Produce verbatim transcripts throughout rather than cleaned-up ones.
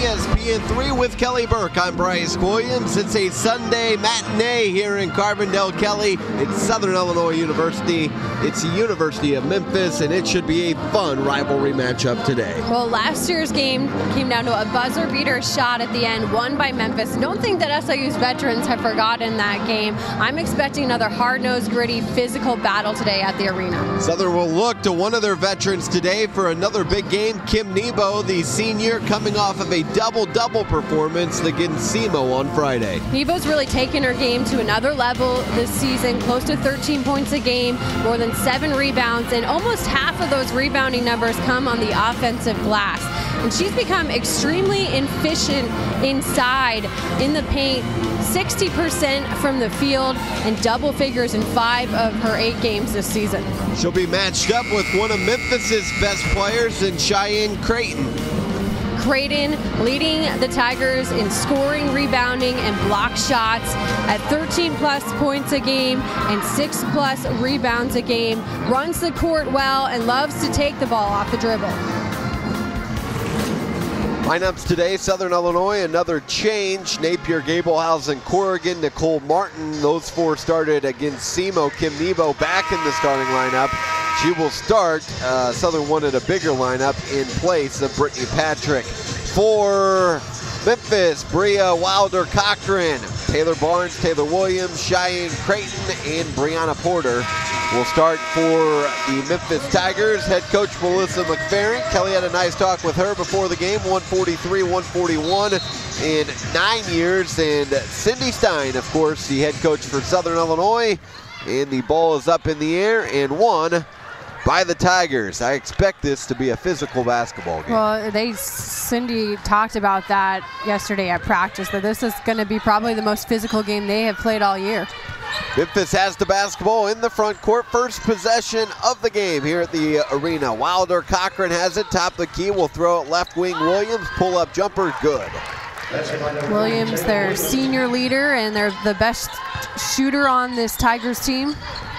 S P N three with Kelly Burke. I'm Bryce Williams. It's a Sunday matinee here in Carbondale, Kelly. It's Southern Illinois University. It's the University of Memphis, and it should be a fun rivalry matchup today. Well, last year's game came down to a buzzer beater shot at the end, won by Memphis. Don't think that S I U's veterans have forgotten that game. I'm expecting another hard-nosed, gritty, physical battle today at the arena. Southern will look to one of their veterans today for another big game. Kim Nebo, the senior, coming off of a double-double performance against S I M O on Friday. Nebo's really taken her game to another level this season, close to thirteen points a game, more than seven rebounds, and almost half of those rebounding numbers come on the offensive glass. And she's become extremely efficient inside in the paint, sixty percent from the field, and double figures in five of her eight games this season. She'll be matched up with one of Memphis's best players in Cheyenne Creighton. Creighton leading the Tigers in scoring, rebounding, and block shots at thirteen plus points a game and six plus rebounds a game. Runs the court well and loves to take the ball off the dribble. Lineups today, Southern Illinois, another change. Napier, Gablehausen, Corrigan, Nicole Martin. Those four started against S I M O. Kim Nebo back in the starting lineup. She will start. Uh, Southern wanted a bigger lineup in place of Brittany Patrick. For Memphis, Brea Wilder Cochran, Taylor Barnes, Taylor Williams, Cheyenne Creighton, and Brianna Porter will start for the Memphis Tigers. Head coach Melissa McFerrin. Kelly had a nice talk with her before the game. one forty-three one forty-one in nine years. And Cindy Stein, of course, the head coach for Southern Illinois. And the ball is up in the air and won by the Tigers. I expect this to be a physical basketball game. Well, they Cindy talked about that yesterday at practice, that this is going to be probably the most physical game they have played all year. Memphis has the basketball in the front court. First possession of the game here at the arena. Wilder Cochran has it, top of the key, will throw it left wing. Williams, pull up jumper, good. Williams, their senior leader, and they're the best shooter on this Tigers team.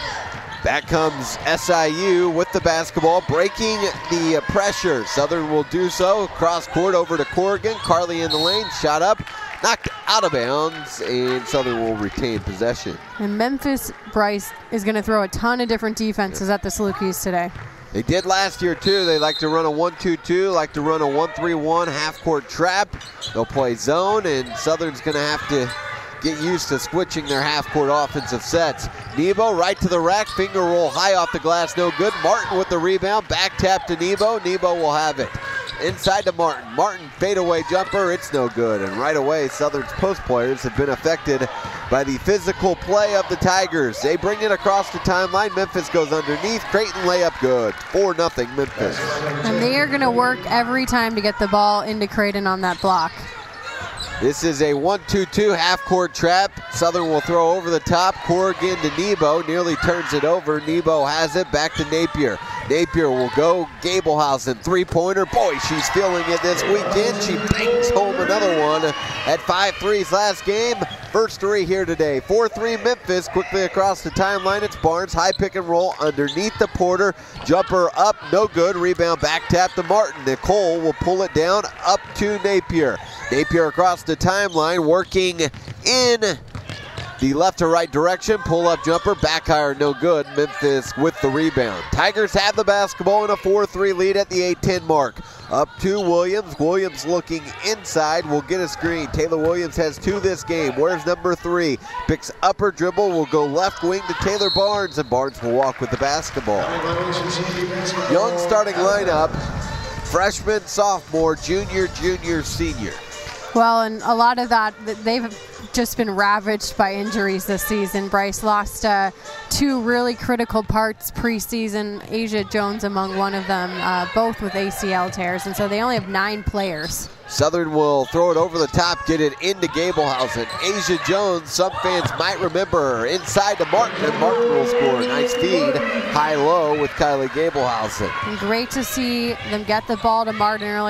Back comes S I U with the basketball, breaking the pressure. Southern will do so. Cross court over to Corrigan. Carlie in the lane, shot up, knocked out of bounds, and Southern will retain possession. And Memphis, Bryce, is going to throw a ton of different defenses yeah. at the Salukis today. They did last year too. They like to run a one two two, like to run a one three one half-court trap. They'll play zone, and Southern's going to have to get used to switching their half-court offensive sets. Nebo right to the rack, finger roll high off the glass, no good. Martin with the rebound, back tap to Nebo. Nebo will have it. Inside to Martin. Martin fadeaway jumper, it's no good. And right away, Southern's post players have been affected by the physical play of the Tigers. They bring it across the timeline. Memphis goes underneath. Creighton layup good. four nothing Memphis. And they are going to work every time to get the ball into Creighton on that block. This is a one two two half-court trap. Southern will throw over the top. Corrigan to Nebo, nearly turns it over. Nebo has it, back to Napier. Napier will go. Gablehausen, three-pointer. Boy, she's feeling it this weekend. She bangs home another one at five threes last game. First three here today. four three Memphis, quickly across the timeline. It's Barnes, high pick and roll underneath the Porter. Jumper up, no good. Rebound back tap to Martin. Nicole will pull it down up to Napier. Napier across the timeline, working in the left to right direction. Pull up jumper, back higher, no good. Memphis with the rebound. Tigers have the basketball in a four three lead at the eight ten mark. Up to Williams. Williams looking inside, will get a screen. Taylor Williams has two this game. Where's number three? Picks upper dribble, will go left wing to Taylor Barnes, and Barnes will walk with the basketball. Young starting lineup. Freshman, sophomore, junior, junior, senior. Well, and a lot of that, they've just been ravaged by injuries this season. Bryce lost uh, two really critical parts preseason, Asia Jones among one of them, uh, both with A C L tears, and so they only have nine players. Southern will throw it over the top, get it into Gablehausen. Asia Jones, some fans might remember her. Inside to Martin, and Martin will score. Nice feed, high-low with Kylie Gablehausen. And great to see them get the ball to Martin early,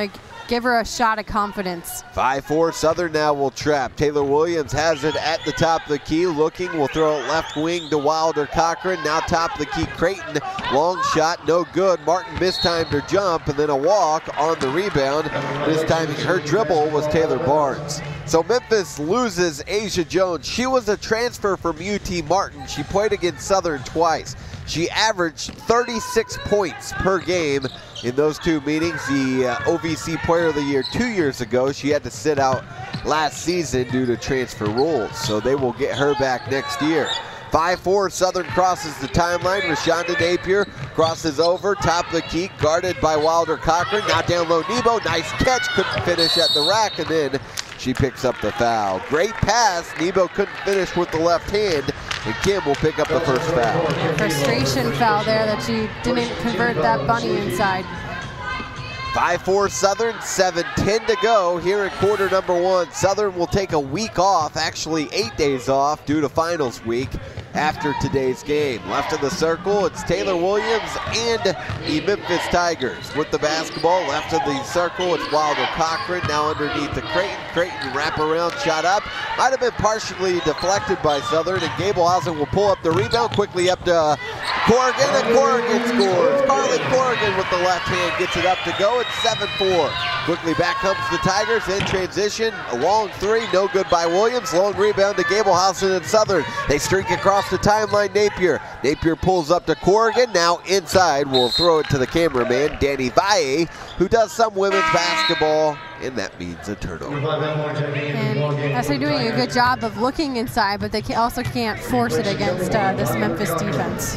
give her a shot of confidence. five four Southern now will trap. Taylor Williams has it at the top of the key. Looking, will throw it left wing to Wilder Cochran. Now top of the key, Creighton. Long shot, no good. Martin mistimed her jump, and then a walk on the rebound. Mistiming her dribble was Taylor Barnes. So Memphis loses Asia Jones. She was a transfer from U T Martin. She played against Southern twice. She averaged thirty-six points per game in those two meetings. The uh, O V C Player of the Year two years ago. She had to sit out last season due to transfer rules, so they will get her back next year. five four, Southern crosses the timeline. Rishonda Napier crosses over, top of the key, guarded by Wilder Cochran. Now down low, Nebo, nice catch, couldn't finish at the rack, and then she picks up the foul. Great pass, Nebo couldn't finish with the left hand, and Kim will pick up the first foul. Frustration foul there that she didn't convert that bunny inside. five four Southern, seven ten to go here in quarter number one. Southern will take a week off, actually eight days off due to finals week after today's game. Left of the circle, it's Taylor Williams and the Memphis Tigers. With the basketball, left of the circle, it's Wilder Cochran. Now underneath the Creighton. Creighton wraparound shot up. Might have been partially deflected by Southern, and Gablehausen will pull up the rebound quickly up to Corrigan, and Corrigan scores. Carlie Corrigan with the left hand gets it up to go. It's seven four. Quickly back comes the Tigers in transition. A long three, no good by Williams. Long rebound to Gablehausen and Southern. They streak across the timeline, Napier. Napier pulls up to Corrigan. Now inside, we'll throw it to the cameraman, Danny Valle, who does some women's basketball, and that means a turnover. And S I U doing a good job of looking inside, but they also can't force it against uh, this Memphis defense.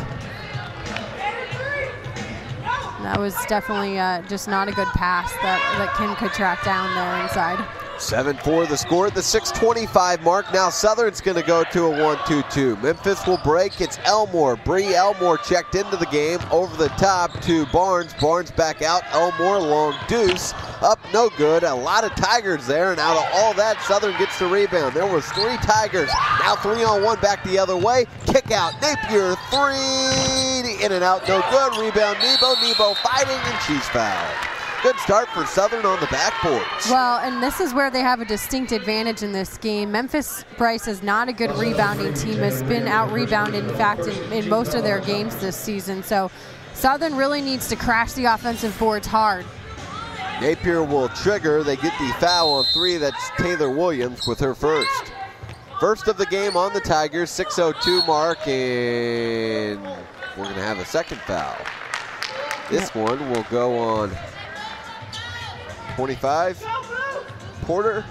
That was definitely uh, just not a good pass that, that Kim could track down there inside. seven four the score at the six twenty-five mark. Now Southern's going to go to a one two two. Memphis will break. It's Elmore. Brea Elmore checked into the game. Over the top to Barnes. Barnes back out. Elmore, long deuce. Up, no good. A lot of Tigers there, and out of all that, Southern gets the rebound. There was three Tigers. Now three on one back the other way. Kick out. Napier, three. In and out, no good. Rebound, Nebo. Nebo fighting, and she's fouled. Good start for Southern on the backboards. Well, and this is where they have a distinct advantage in this game. Memphis Bryce is not a good rebounding team. Has been out-rebounded, in fact, in, in most of their games this season. So Southern really needs to crash the offensive boards hard. Napier will trigger. They get the foul on three. That's Taylor Williams with her first. First of the game on the Tigers, six oh two mark, and we're going to have a second foul. This one will go on twenty-five, Porter.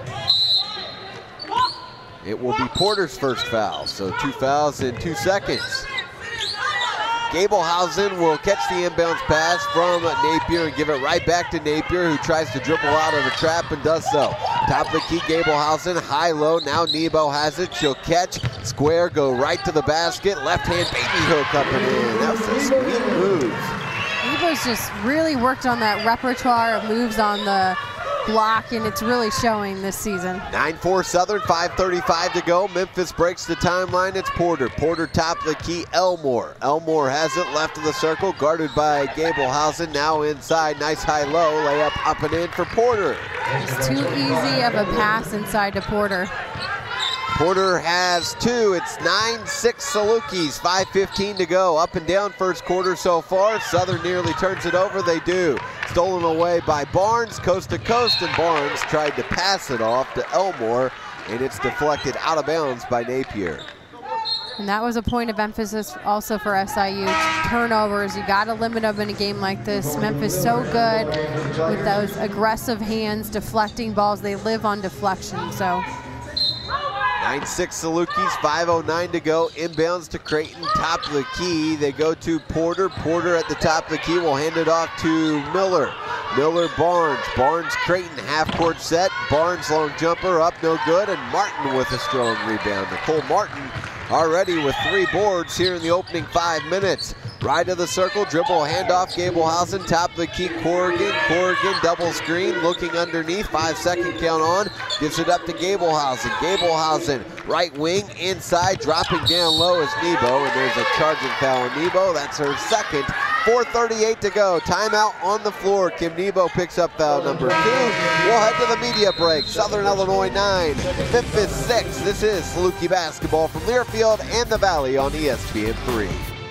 It will be Porter's first foul, so two fouls in two seconds. Gablehausen will catch the inbounds pass from Napier and give it right back to Napier, who tries to dribble out of a trap and does so. Top of the key, Gablehausen, high-low, now Nebo has it, she'll catch, square, go right to the basket, left-hand baby hook up and in. That's a sweet move. Nebo's just really worked on that repertoire of moves on the block, and it's really showing this season. nine four Southern, five thirty-five to go. Memphis breaks the timeline. It's Porter. Porter top of the key, Elmore. Elmore has it left of the circle, guarded by Gablehausen. Now inside, nice high-low, layup up and in for Porter. It's too easy of a pass inside to Porter. Porter has two. It's nine six Salukis, five fifteen to go. Up and down first quarter so far. Southern nearly turns it over. They do. Stolen away by Barnes, coast to coast, and Barnes tried to pass it off to Elmore, and it's deflected out of bounds by Napier. And that was a point of emphasis also for S I U. Turnovers, you got to limit them in a game like this. Memphis so good with those aggressive hands, deflecting balls. They live on deflection, so. nine six Salukis, five oh nine to go. Inbounds to Creighton, top of the key. They go to Porter. Porter at the top of the key will hand it off to Miller. Miller, Barnes. Barnes, Creighton, half-court set. Barnes, long jumper, up, no good. And Martin with a strong rebound. Nicole Martin already with three boards here in the opening five minutes. Right of the circle, dribble, handoff, Gablehausen, top of the key, Corrigan. Corrigan, double screen, looking underneath, five second count on, gives it up to Gablehausen. Gablehausen, right wing, inside, dropping down low is Nebo, and there's a charging foul on Nebo. That's her second, four thirty-eight to go. Timeout on the floor. Kim Nebo picks up foul number two. We'll head to the media break. Southern Illinois nine, Memphis six. This is Saluki basketball from Learfield and the Valley on E S P N three.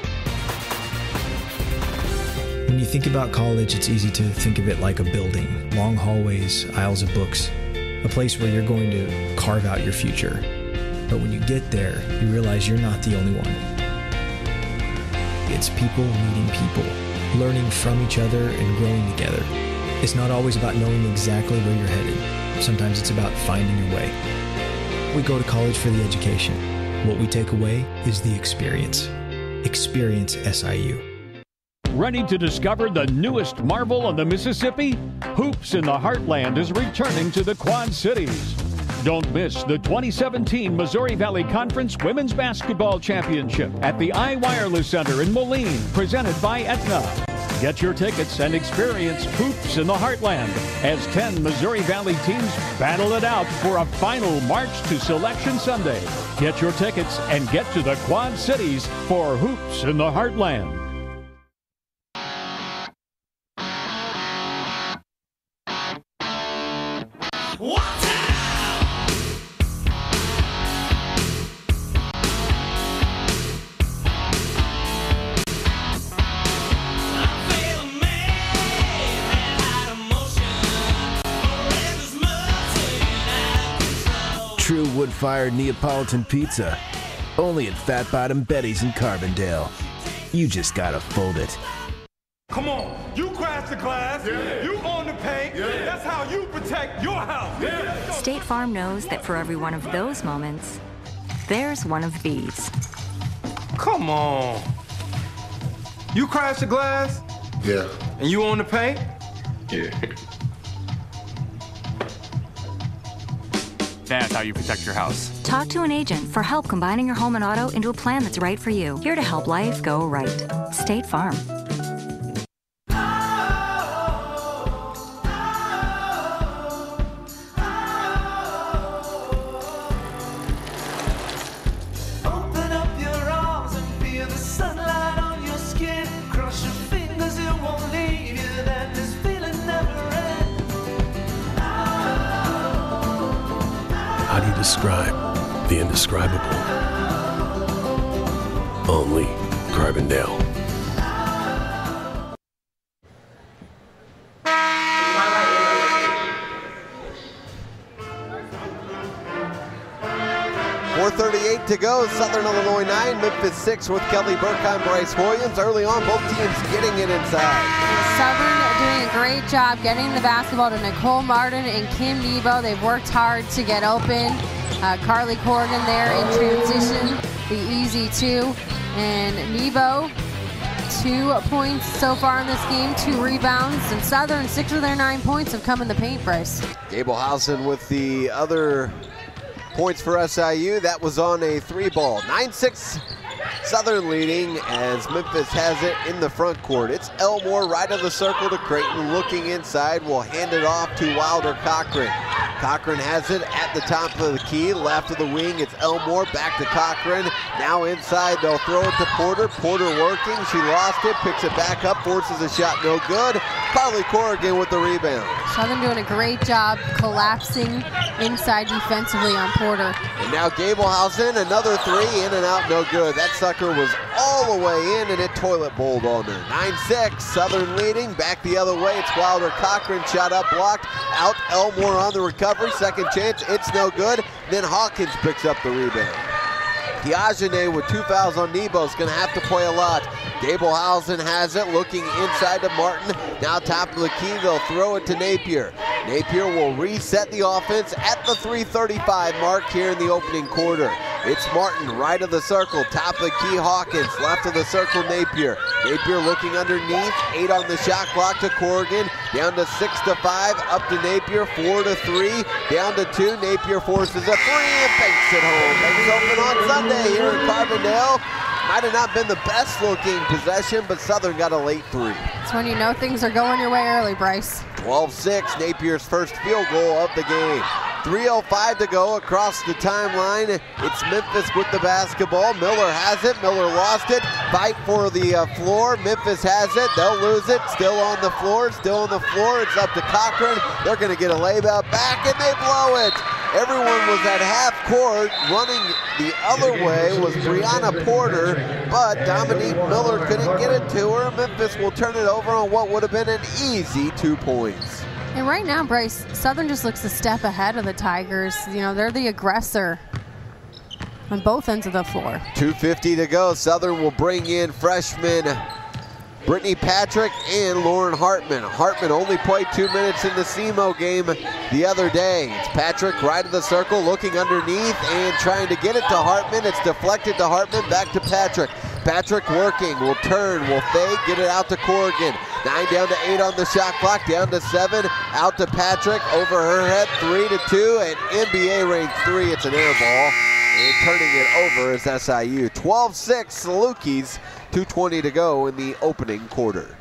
When you think about college, it's easy to think of it like a building. Long hallways, aisles of books, a place where you're going to carve out your future. But when you get there, you realize you're not the only one. It's people meeting people, learning from each other and growing together. It's not always about knowing exactly where you're headed. Sometimes it's about finding your way. We go to college for the education. What we take away is the experience. Experience S I U. Ready to discover the newest marvel on the Mississippi? Hoops in the Heartland is returning to the Quad Cities. Don't miss the twenty seventeen Missouri Valley Conference Women's Basketball Championship at the iWireless Center in Moline, presented by Aetna. Get your tickets and experience Hoops in the Heartland as ten Missouri Valley teams battle it out for a final march to Selection Sunday. Get your tickets and get to the Quad Cities for Hoops in the Heartland. True wood-fired Neapolitan pizza. Only at Fat Bottom Betty's in Carbondale. You just gotta fold it. Come on, you crash the glass, yeah. You own the paint, yeah. That's how you protect your house. Yeah. State Farm knows that for every one of those moments, there's one of these. Come on. You crash the glass? Yeah. And you own the paint? Yeah. That's how you protect your house. Talk to an agent for help combining your home and auto into a plan that's right for you. Here to help life go right. State Farm. Open up your arms and feel the sunlight on your skin. Cross your fingers, it won't leave you. Then this feeling never ends. How do you describe the indescribable? Only Carbondale. four thirty-eight to go. Southern Illinois nine, Memphis six with Kelly Burkheim, Bryce Williams. Early on, both teams getting it inside. Southern doing a great job getting the basketball to Nicole Martin and Kim Nebo. They've worked hard to get open. Uh, Carlie Corrigan there in transition, the easy two. And Nebo, two points so far in this game, two rebounds. And Southern, six of their nine points have come in the paint, Bryce. Gabelhausen with the other points for S I U. That was on a three ball. nine six Southern leading as Memphis has it in the front court. It's Elmore right of the circle to Creighton, looking inside. Will hand it off to Wilder Cochran. Cochran has it at the top of the key, left of the wing. It's Elmore back to Cochran. Now inside, they'll throw it to Porter. Porter working, she lost it, picks it back up, forces a shot, no good. Carlie Corrigan with the rebound. Southern doing a great job collapsing inside defensively on Porter. And now Gabelhausen, another three, in and out, no good. That sucker was all the way in and it toilet bowled on her. nine six, Southern leading, back the other way. It's Wilder Cochran, shot up, blocked, out. Elmore on the recovery, second chance, it's no good. Then Hawkins picks up the rebound. Diagene with two fouls on Nebo is going to have to play a lot. Gabelhausen has it, looking inside to Martin. Now top of the key, they'll throw it to Napier. Napier will reset the offense at the three thirty-five mark here in the opening quarter. It's Martin, right of the circle, top of the key, Hawkins, left of the circle, Napier. Napier looking underneath, eight on the shot clock to Corrigan, down to six to five, up to Napier, four to three, down to two. Napier forces a three and banks it home. Banks open on Sunday here in Carbondale. Might have not been the best looking possession, but Southern got a late three. That's when you know things are going your way early, Bryce. twelve six, Napier's first field goal of the game. three oh five to go across the timeline. It's Memphis with the basketball. Miller has it. Miller lost it. Fight for the uh, floor. Memphis has it. They'll lose it. Still on the floor. Still on the floor. It's up to Cochran. They're going to get a layup back, and they blow it. Everyone was at half court. Running the other way was Brianna Porter, but Dominique Miller couldn't get it to her. Memphis will turn it over on what would have been an easy two points. And right now, Bryce, Southern just looks a step ahead of the Tigers. You know, they're the aggressor on both ends of the floor. two fifty to go. Southern will bring in freshman Brittany Patrick and Lauren Hartman. Hartman only played two minutes in the S E M O game the other day. It's Patrick right of the circle, looking underneath and trying to get it to Hartman. It's deflected to Hartman, back to Patrick. Patrick working, will turn, will fade, get it out to Corrigan. Nine down to eight on the shot clock, down to seven, out to Patrick, over her head, three to two, and N B A range three, it's an air ball. And turning it over is S I U. twelve six, Salukis, two twenty to go in the opening quarter.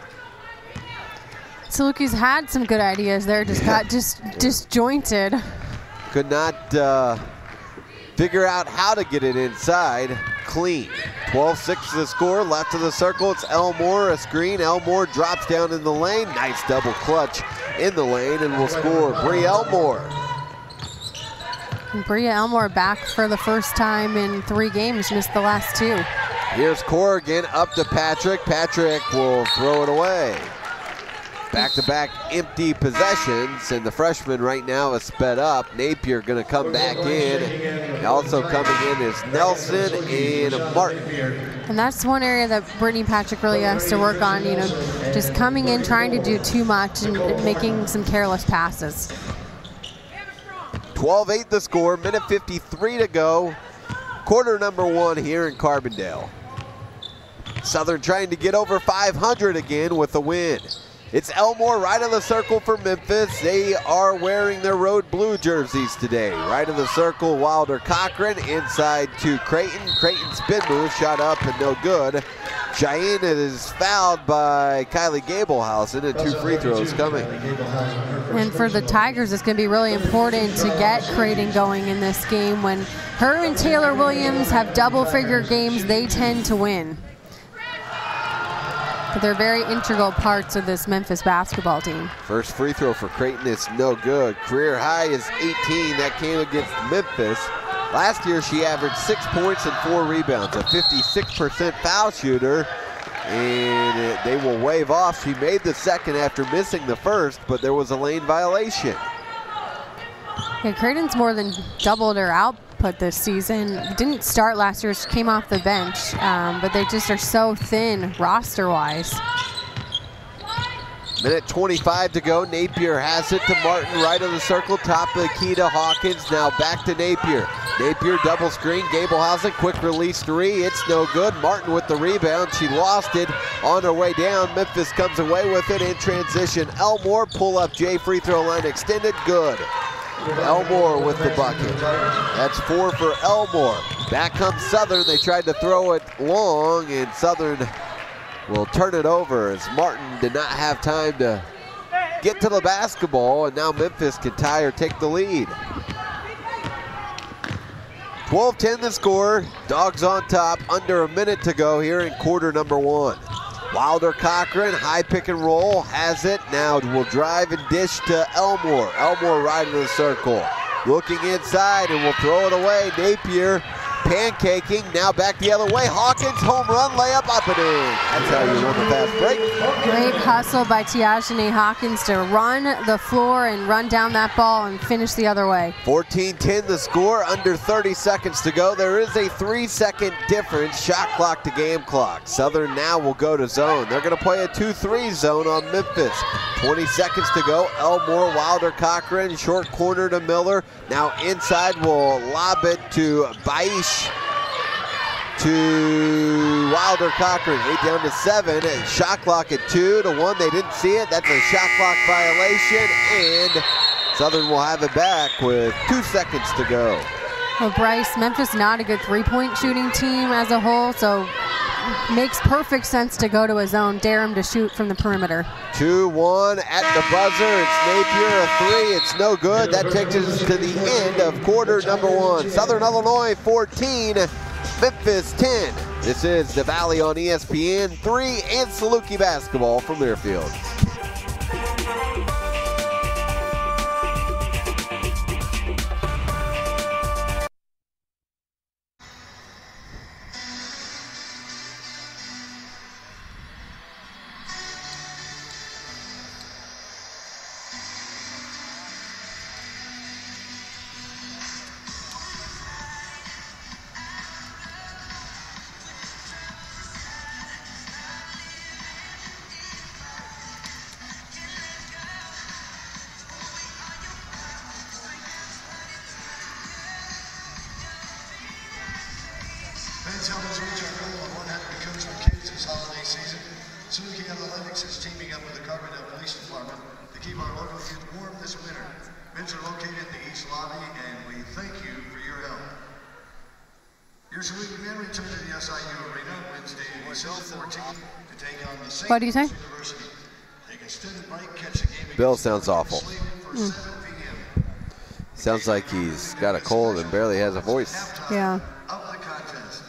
Salukis had some good ideas there, just got just disjointed. Could not uh, figure out how to get it inside clean. twelve six the score, left of the circle, it's Elmore, a screen. Elmore drops down in the lane. Nice double clutch in the lane, and will score Brea Elmore. Brea Elmore back for the first time in three games, missed the last two. Here's Corrigan up to Patrick. Patrick will throw it away. Back-to-back empty possessions, and the freshman right now is sped up. Napier going to come back in. Also coming in is Nelson and Martin. And that's one area that Brittany Patrick really has to work on, you know, just coming in, trying to do too much and making some careless passes. twelve eight the score, minute fifty-three to go. Quarter number one here in Carbondale. Southern trying to get over five hundred again with a win. It's Elmore right of the circle for Memphis. They are wearing their road blue jerseys today. Right of the circle, Wilder Cochran. Inside to Creighton. Creighton spin move, shot up and no good. Cheyenne is fouled by Kylie Gablehausen, and two free throws coming. And for the Tigers, it's going to be really important to get Creighton going in this game. When her and Taylor Williams have double-figure games, they tend to win. But they're very integral parts of this Memphis basketball team. First free throw for Creighton is no good. Career high is eighteen. That came against Memphis. Last year she averaged six points and four rebounds, a fifty-six percent foul shooter, and it, they will wave off. She made the second after missing the first, but there was a lane violation. Yeah, Creighton's more than doubled her output this season. Didn't start last year, she came off the bench, um, but they just are so thin roster-wise. Minute twenty-five to go. Napier has it to Martin, right of the circle, top of the key to Hawkins. Now back to Napier. Napier double screen. Gablehausen, quick release three. It's no good. Martin with the rebound. She lost it on her way down. Memphis comes away with it in transition. Elmore pull up J, free throw line extended. Good. Elmore with the bucket. That's four for Elmore. Back comes Southern. They tried to throw it long, and Southern will turn it over as Martin did not have time to get to the basketball, and now Memphis can tie or take the lead. twelve ten the score. Dogs on top. Under a minute to go here in quarter number one. Wilder Cochran, high pick and roll, has it. Now will drive and dish to Elmore. Elmore right in the circle. Looking inside and will throw it away. Napier pancaking, now back the other way. Hawkins, home run, layup, up and in. That's how you run the fast break. Great hustle by Tiajane Hawkins to run the floor and run down that ball and finish the other way. fourteen ten the score, under thirty seconds to go. There is a three second difference, shot clock to game clock. Southern now will go to zone. They're gonna play a two three zone on Memphis. twenty seconds to go. Elmore, Wilder Cochran, short corner to Miller. Now inside will lob it to Baish. To Wilder Cochran, eight down to seven, and shot clock at two to one. They didn't see it. That's a shot clock violation, and Southern will have it back with two seconds to go. Well, Bryce, Memphis not a good three-point shooting team as a whole, so makes perfect sense to go to his own, dare him to shoot from the perimeter. two one at the buzzer. It's Napier, a three. It's no good. That takes us to the end of quarter number one. Southern Illinois fourteen, Memphis ten. This is the Valley on E S P N three and Saluki basketball from Learfield. Fans help us reach our goal of one hundred coats for kids this holiday season. Saluki Athletics is teaming up with the Carbondale Police Department to keep our local youth warm this winter. Bins are located in the East Lobby, and we thank you for your help. Your Saluki men return to the S I U Arena Wednesday, December fourteenth to take on the Saint What do you say? University. Take a steady break, catch the game. Bill sounds awful. Mm. Sounds like he's got a cold and barely has a voice. Yeah. Of the contest.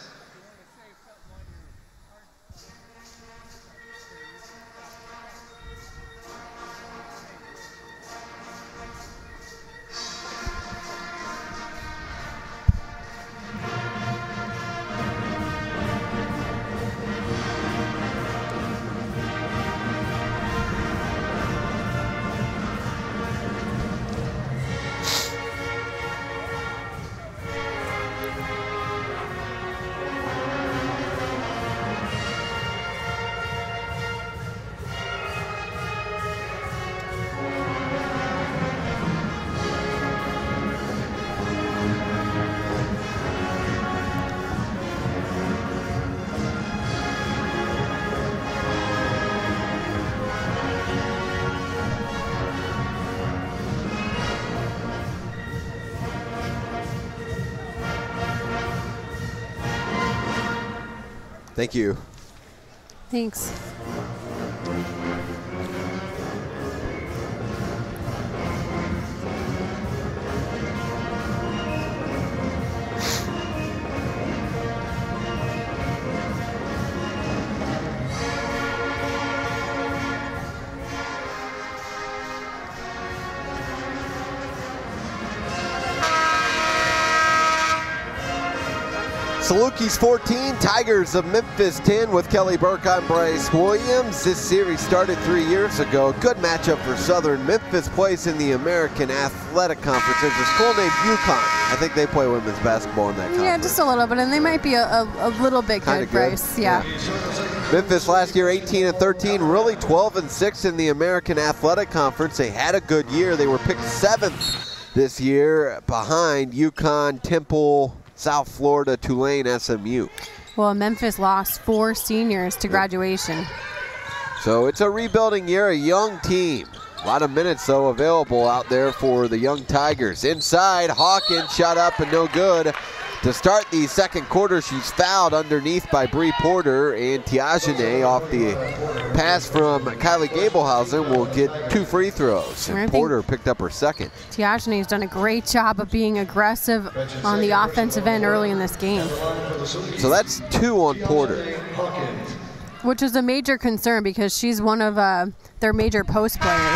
Thank you. Thanks. Saluki's fourteen, Tigers of Memphis ten with Kelly Burke on Bryce Williams. This series started three years ago. Good matchup for Southern. Memphis plays in the American Athletic Conference. There's a school named UConn. I think they play women's basketball in that conference. Yeah, just a little bit, and they might be a, a, a little bit Kinda good, Bryce. Yeah. Memphis last year eighteen and thirteen, really twelve and six in the American Athletic Conference. They had a good year. They were picked seventh this year behind UConn, Temple, South Florida, Tulane, S M U. Well, Memphis lost four seniors to graduation. So it's a rebuilding year, a young team. A lot of minutes, though, available out there for the young Tigers. Inside, Hawkins shot up and no good. To start the second quarter, she's fouled underneath by Bree Porter, and Tiagene off the pass from Kylie Gablehausen will get two free throws. And Porter picked up her second. Tiagene's done a great job of being aggressive on the offensive end early in this game. So that's two on Porter. Which is a major concern because she's one of uh, their major post players.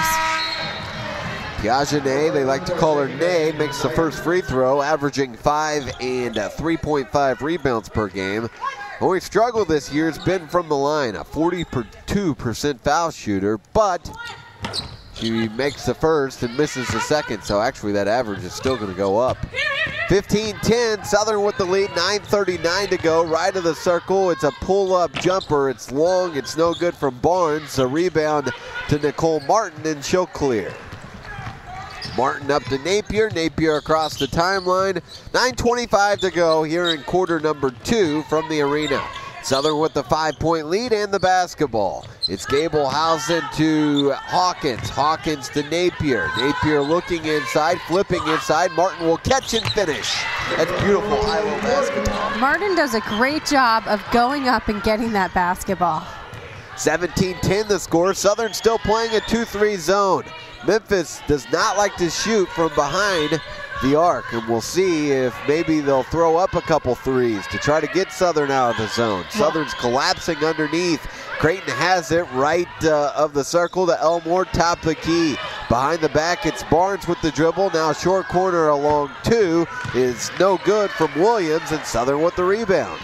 Tiagene, they like to call her Nay, makes the first free throw, averaging five and three point five rebounds per game. Only struggle this year has been from the line, a forty-two percent foul shooter, but she makes the first and misses the second, so actually that average is still going to go up. fifteen ten, Southern with the lead, nine thirty-nine to go, right of the circle. It's a pull-up jumper. It's long. It's no good from Barnes. A rebound to Nicole Martin, and she'll clear. Martin up to Napier. Napier across the timeline. nine twenty-five to go here in quarter number two from the arena. Southern with the five-point lead and the basketball. It's Gablehausen to Hawkins. Hawkins to Napier. Napier looking inside, flipping inside. Martin will catch and finish. That's beautiful high-low basketball. Martin does a great job of going up and getting that basketball. seventeen ten the score. Southern still playing a two three zone. Memphis does not like to shoot from behind the arc, and we'll see if maybe they'll throw up a couple threes to try to get Southern out of the zone. Southern's collapsing underneath. Creighton has it right uh, of the circle to Elmore, top of the key. Behind the back, it's Barnes with the dribble. Now short corner along two is no good from Williams, and Southern with the rebound.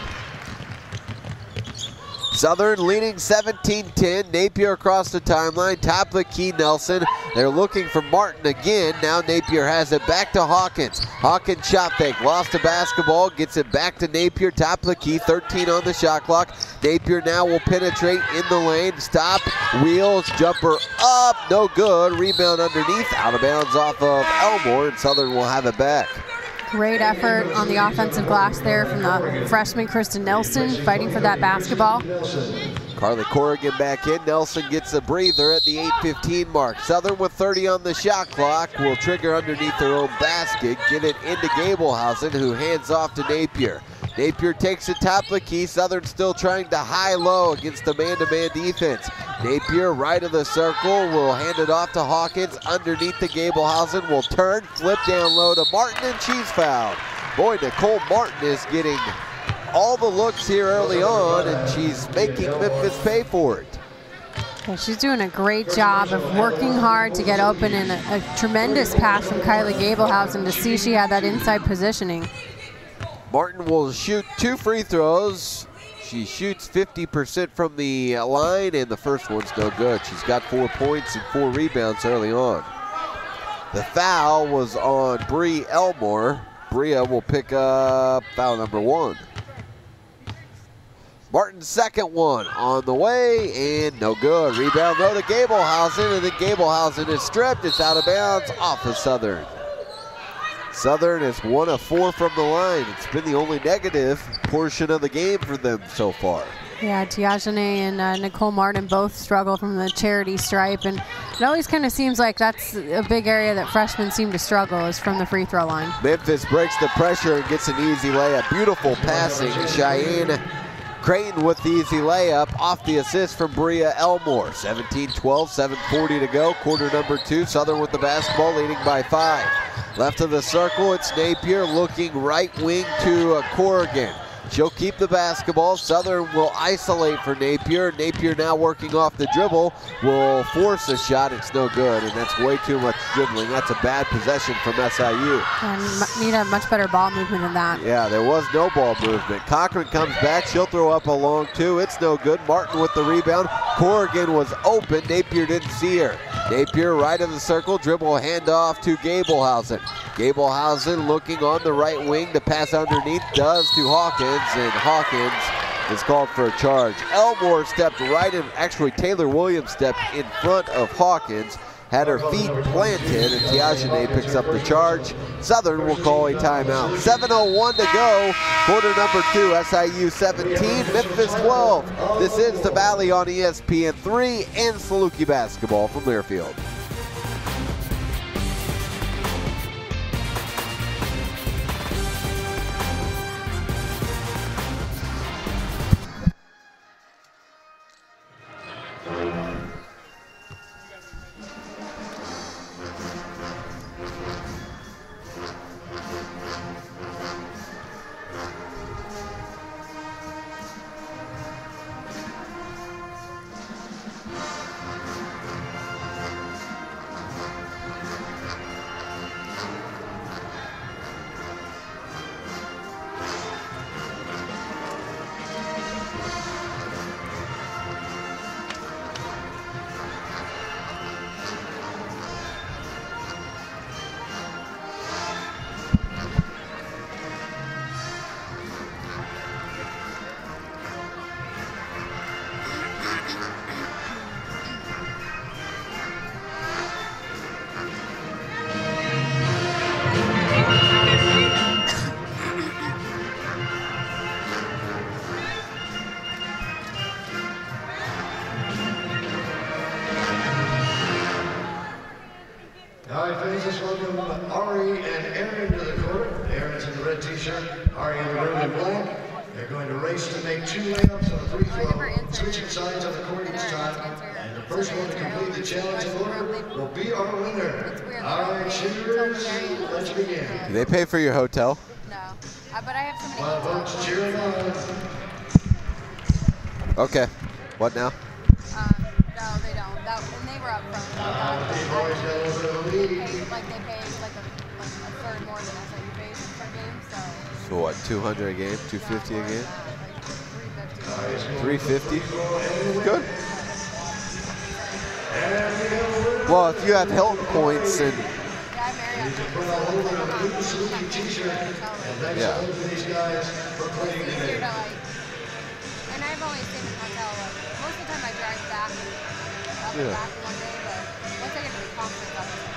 Southern leading seventeen ten. Napier across the timeline. Top of the key, Nelson. They're looking for Martin again. Now Napier has it back to Hawkins. Hawkins shot fake. Lost the basketball. Gets it back to Napier. Top of the key. thirteen on the shot clock. Napier now will penetrate in the lane. Stop. Wheels. Jumper up. No good. Rebound underneath. Out of bounds off of Elmore. And Southern will have it back. Great effort on the offensive glass there from the freshman Kristen Nelson, fighting for that basketball. Carlie Corrigan back in. Nelson gets a breather at the eight fifteen mark. Southern with thirty on the shot clock will trigger underneath their own basket. Get it into Gablehausen, who hands off to Napier. Napier takes the top of the key. Southern still trying to high-low against the man-to-man defense. Napier, right of the circle, will hand it off to Hawkins. Underneath the Gablehausen, will turn, flip down low to Martin, and she's fouled. Boy, Nicole Martin is getting all the looks here early on, and she's making Memphis pay for it. Yeah, she's doing a great job of working hard to get open, and a, a tremendous pass from Kylie Gablehausen to see she had that inside positioning. Martin will shoot two free throws. She shoots fifty percent from the line, and the first one's no good. She's got four points and four rebounds early on. The foul was on Brea Elmore. Brea will pick up foul number one. Martin's second one on the way, and no good. Rebound though to Gablehausen, and then Gablehausen is stripped. It's out of bounds off of Southern. Southern is one of four from the line. It's been the only negative portion of the game for them so far. Yeah, Tiajane and uh, Nicole Martin both struggle from the charity stripe, and it always kind of seems like that's a big area that freshmen seem to struggle, is from the free throw line. Memphis breaks the pressure and gets an easy layup. Beautiful passing. Cheyenne Creighton with the easy layup off the assist from Brea Elmore. seventeen twelve, seven forty to go. Quarter number two. Southern with the basketball, leading by five. Left of the circle, it's Napier looking right wing to uh, Corrigan. She'll keep the basketball. Southern will isolate for Napier. Napier now working off the dribble, will force a shot. It's no good, and that's way too much dribbling. That's a bad possession from S I U. And need a much better ball movement than that. Yeah, there was no ball movement. Cochran comes back. She'll throw up a long two. It's no good. Martin with the rebound. Corrigan was open. Napier didn't see her. Napier right of the circle. Dribble handoff to Gablehausen. Gablehausen looking on the right wing to pass underneath. Does to Hawkins, and Hawkins is called for a charge. Elmore stepped right in. Actually, Taylor Williams stepped in front of Hawkins, had her feet planted, and Tiajane picks up the charge. Southern will call a timeout. seven oh one to go. Quarter number two, S I U seventeen, Memphis twelve. This is the Valley on E S P N three and Saluki basketball from Learfield. All right, fans, let's welcome Ari and Aaron to the court. Aaron's in the red t-shirt, Ari in the blue and black. They're going to race to make two layups on a free throw, switching sides on the court each time. And the first one to complete the challenge in order will be our winner. All right, cheers, let's begin. Do they pay for your hotel? No, uh, but I have so many. Well, folks, cheering on. Okay. What now? Um, no, they don't. That, and they were up front. Uh, the boys got a little bit of a lead. They pay, like they pay like a, like a third more than S I U pays per game, so. So what, two hundred a game, two fifty a game? Like three fifty? Good. Well, if you have health points and yeah. And I've only stayed in the hotel, like, most of the time I drive back and up and Yeah. back one day, but once I get to the conference, I'll just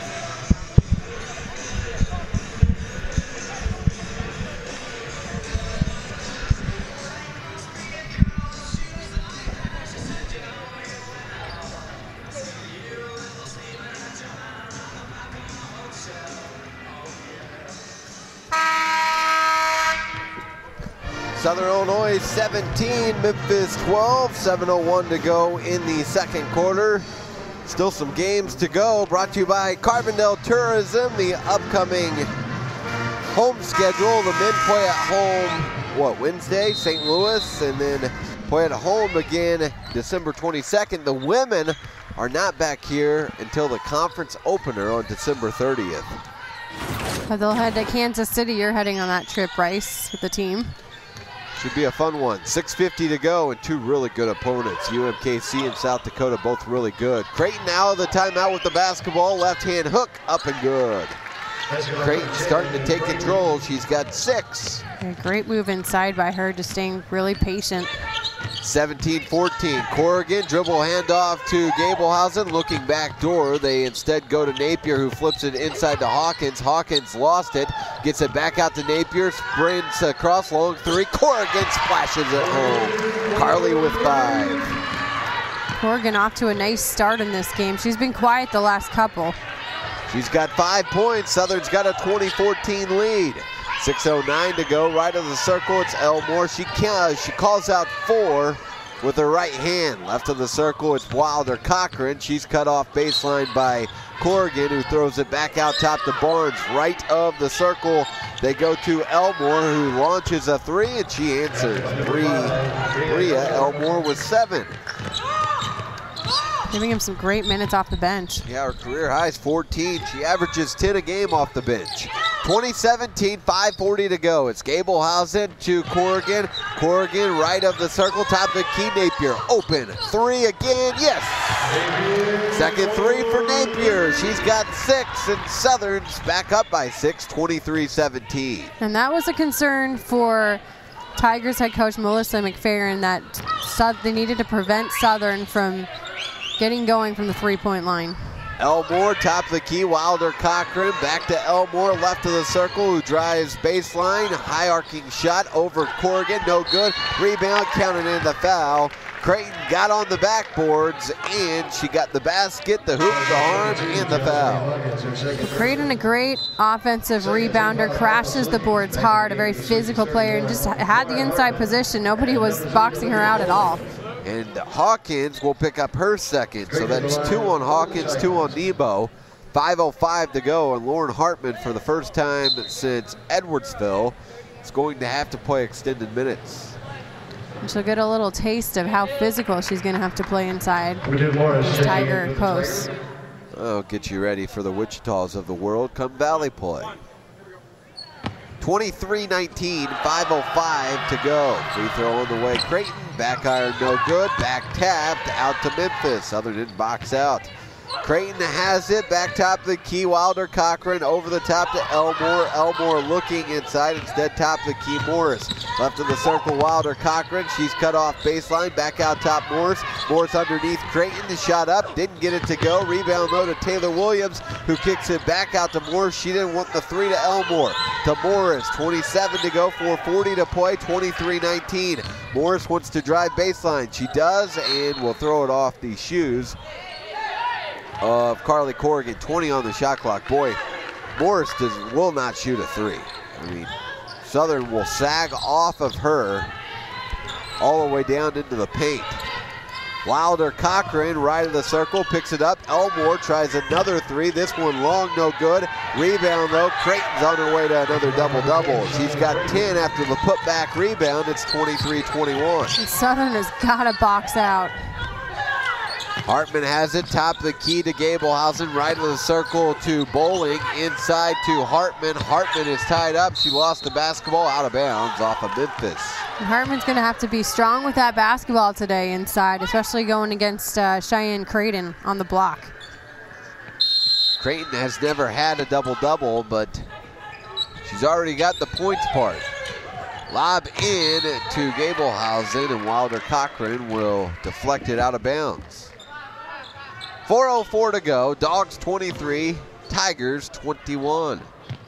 Southern Illinois seventeen, Memphis twelve, seven oh one to go in the second quarter. Still some games to go. Brought to you by Carbondale Tourism, the upcoming home schedule. The men play at home, what, Wednesday, Saint Louis, and then play at home again December twenty-second. The women are not back here until the conference opener on December thirtieth. But they'll head to Kansas City. You're heading on that trip, Bryce, with the team. Should be a fun one. six fifty to go and two really good opponents. U M K C and South Dakota both really good. Creighton now of the timeout with the basketball. Left-hand hook up and good. Creighton starting to take control. She's got six. A great move inside by her, just staying really patient. seventeen fourteen. Corrigan dribble handoff to Gablehausen. Looking back door. They instead go to Napier, who flips it inside to Hawkins. Hawkins lost it. Gets it back out to Napier. Sprints across long three. Corrigan splashes it home. Carlie with five. Corrigan off to a nice start in this game. She's been quiet the last couple. She's got five points. Southern's got a twenty fourteen lead. six oh nine to go. Right of the circle, it's Elmore. She can, she calls out four with her right hand. Left of the circle, it's Wilder Cochran. She's cut off baseline by Corrigan, who throws it back out top to Barnes. Right of the circle, they go to Elmore, who launches a three, and she answers. Brea, Brea Elmore with seven. Giving him some great minutes off the bench. Yeah, her career high is fourteen. She averages ten a game off the bench. twenty seventeen, five forty to go. It's Gablehausen to Corrigan. Corrigan right of the circle, top of Key. Napier open. Three again, yes! Second three for Napier. She's got six, and Southern's back up by six, twenty-three seventeen. And that was a concern for Tigers head coach Melissa McFerrin, that South, they needed to prevent Southern from getting going from the three-point line. Elmore, top of the key, Wilder Cochran, back to Elmore, left of the circle, who drives baseline, high arcing shot over Corrigan, no good. Rebound, counted in the foul. Creighton got on the backboards, and she got the basket, the hoop, the arm, and the foul. Creighton, a great offensive rebounder, crashes the boards hard, a very physical player, and just had the inside position. Nobody was boxing her out at all. And Hawkins will pick up her second. So that's two on Hawkins, two on Nebo. five oh five to go, and Lauren Hartman, for the first time since Edwardsville, is going to have to play extended minutes. And she'll get a little taste of how physical she's going to have to play inside Tiger posts. Oh, get you ready for the Wichitas of the world come Valley play. twenty-three nineteen, five oh five to go. Free throw on the way. Creighton, back iron no good. Back tapped out to Memphis. Other didn't box out. Creighton has it, back top of the key, Wilder Cochran over the top to Elmore. Elmore looking inside, instead top of the key, Morris. Left of the circle, Wilder Cochran. She's cut off baseline, back out top, Morris. Morris underneath Creighton, the shot up, didn't get it to go. Rebound though to Taylor Williams, who kicks it back out to Morris. She didn't want the three to Elmore. To Morris, twenty-seven to go, four forty to play, twenty-three nineteen. Morris wants to drive baseline. She does, and will throw it off the shoes of Carlie Corrigan, twenty on the shot clock. Boy, Morris does, will not shoot a three. I mean, Southern will sag off of her all the way down into the paint. Wilder Cochran, right of the circle, picks it up. Elmore tries another three. This one long, no good. Rebound, though. Creighton's on her way to another double-double. She's got ten after the putback rebound. It's twenty-three twenty-one. Southern has got to box out. Hartman has it, top of the key to Gablehausen, right of the circle to Bowling, inside to Hartman. Hartman is tied up. She lost the basketball out of bounds off of Memphis. Hartman's going to have to be strong with that basketball today inside, especially going against uh, Cheyenne Creighton on the block. Creighton has never had a double-double, but she's already got the points part. Lob in to Gablehausen, and Wilder Cochran will deflect it out of bounds. four oh four to go. Dogs twenty-three, Tigers twenty-one.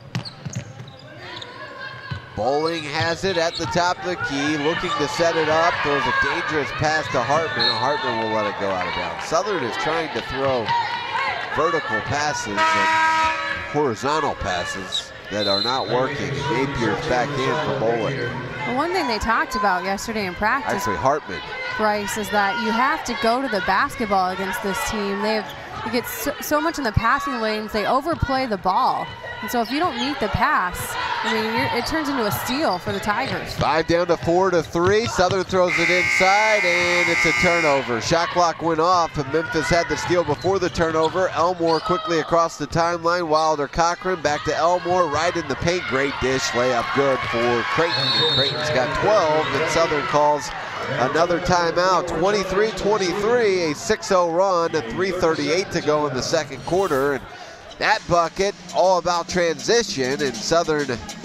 Bowling has it at the top of the key, looking to set it up. Throws a dangerous pass to Hartman. Hartman will let it go out of bounds. Southern is trying to throw vertical passes and horizontal passes that are not working. Napier's back in for Bowling. The one thing they talked about yesterday in practice, Actually, Hartman. Bryce, is that you have to go to the basketball against this team. They have, you get so, so much in the passing lanes, they overplay the ball. And so if you don't meet the pass, I mean, you're, it turns into a steal for the Tigers. Five down to four to three. Southern throws it inside, and it's a turnover. Shot clock went off, and Memphis had the steal before the turnover. Elmore quickly across the timeline. Wilder Cochran back to Elmore, right in the paint. Great dish, layup good for Creighton. And Creighton's got twelve, and Southern calls another timeout. twenty-three twenty-three, a six oh run, three thirty-eight to go in the second quarter. And that bucket, all about transition, and Southern.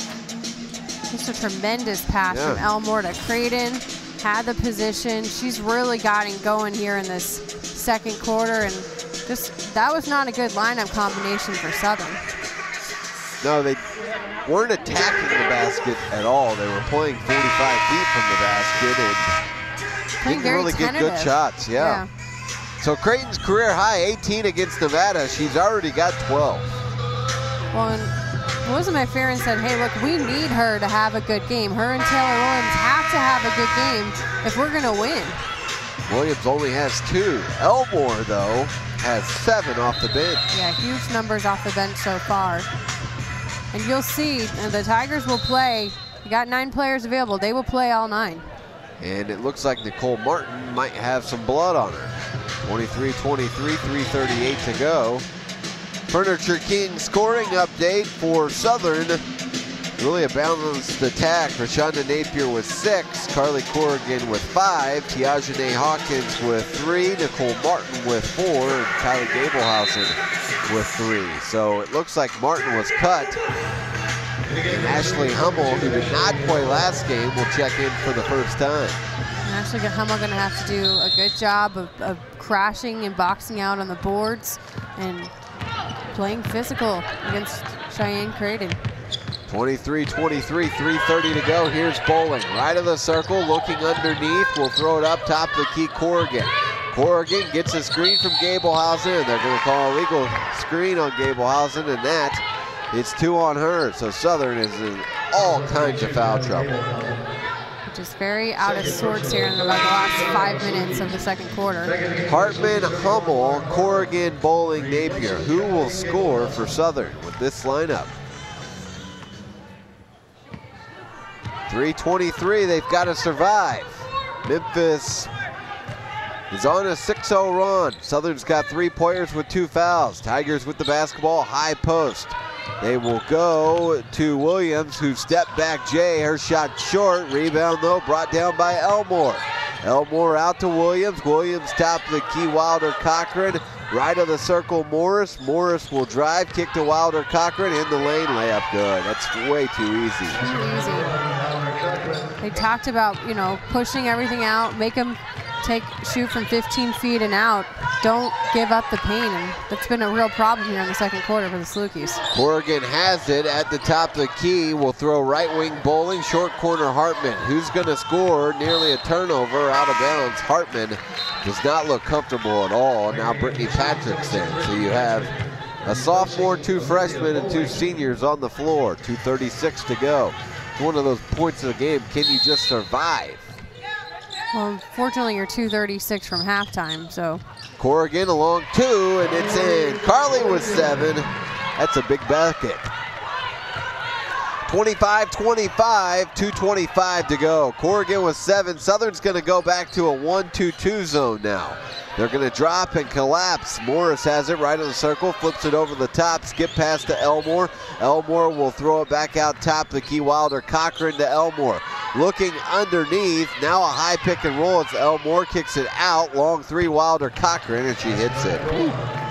Just a tremendous pass Yeah. from Elmore to Creighton. Had the position. She's really gotten going here in this second quarter, and just that was not a good lineup combination for Southern. No, they weren't attacking the basket at all. They were playing forty-five feet from the basket and Playing didn't very really get tentative. good shots. Yeah. Yeah. So Creighton's career high, eighteen against Nevada. She's already got twelve. Well, and Melissa McFerrin said, hey, look, we need her to have a good game. Her and Taylor Williams have to have a good game if we're going to win. Williams only has two. Elmore, though, has seven off the bench. Yeah, huge numbers off the bench so far. And you'll see, and the Tigers will play. You got nine players available. They will play all nine. And it looks like Nicole Martin might have some blood on her. twenty-three twenty-three, three thirty-eight to go. Furniture King scoring update for Southern. Really a balanced attack. Rishonda Napier with six, Carlie Corrigan with five, Tiajane Hawkins with three, Nicole Martin with four, and Kylie Gablehausen with three. So it looks like Martin was cut. And Ashley Hummel, who did not play last game, will check in for the first time. And Ashley Hummel going to have to do a good job of, of crashing and boxing out on the boards and playing physical against Cheyenne Creighton. twenty-three twenty-three, three thirty to go. Here's Bowling, right of the circle, looking underneath. We'll throw it up top of the key, Corrigan. Corrigan gets a screen from Gablehausen. They're going to call a legal screen on Gablehausen, and that it's two on her. So Southern is in all kinds of foul trouble. Just very out of sorts here in the last five minutes of the second quarter. Hartman, Hummel, Corrigan, Bowling, Napier. Who will score for Southern with this lineup? three twenty-three, they've got to survive. Memphis is on a six oh run. Southern's got three players with two fouls. Tigers with the basketball, high post. They will go to Williams, who stepped back Jay. Her shot short. Rebound, though, brought down by Elmore. Elmore out to Williams. Williams top of the key, Wilder Cochran. Right of the circle, Morris. Morris will drive, kick to Wilder Cochran. In the lane, layup good. That's way too easy. Too easy. They talked about, you know, pushing everything out, make them take shoot from fifteen feet and out. Don't give up the paint, and that's been a real problem here in the second quarter for the Salukis. Corrigan has it at the top of the key. Will throw right wing bowling, short corner Hartman. Who's going to score? Nearly a turnover, out of bounds. Hartman does not look comfortable at all. Now Brittany Patrick's in. So you have a sophomore, two freshmen, and two seniors on the floor. two thirty-six to go. It's one of those points of the game. Can you just survive? Well, unfortunately, you're two thirty-six from halftime, so. Corrigan along two, and it's in. Carlie with seven. That's a big bucket. twenty-five twenty-five, two twenty-five to go. Corrigan with seven. Southern's going to go back to a one two two zone now. They're going to drop and collapse. Morris has it right in the circle, flips it over the top, skip pass to Elmore. Elmore will throw it back out top the key. Wilder Cochran to Elmore. Looking underneath, now a high pick and roll. It's Elmore, kicks it out. Long three, Wilder Cochran, and she hits it. Woo.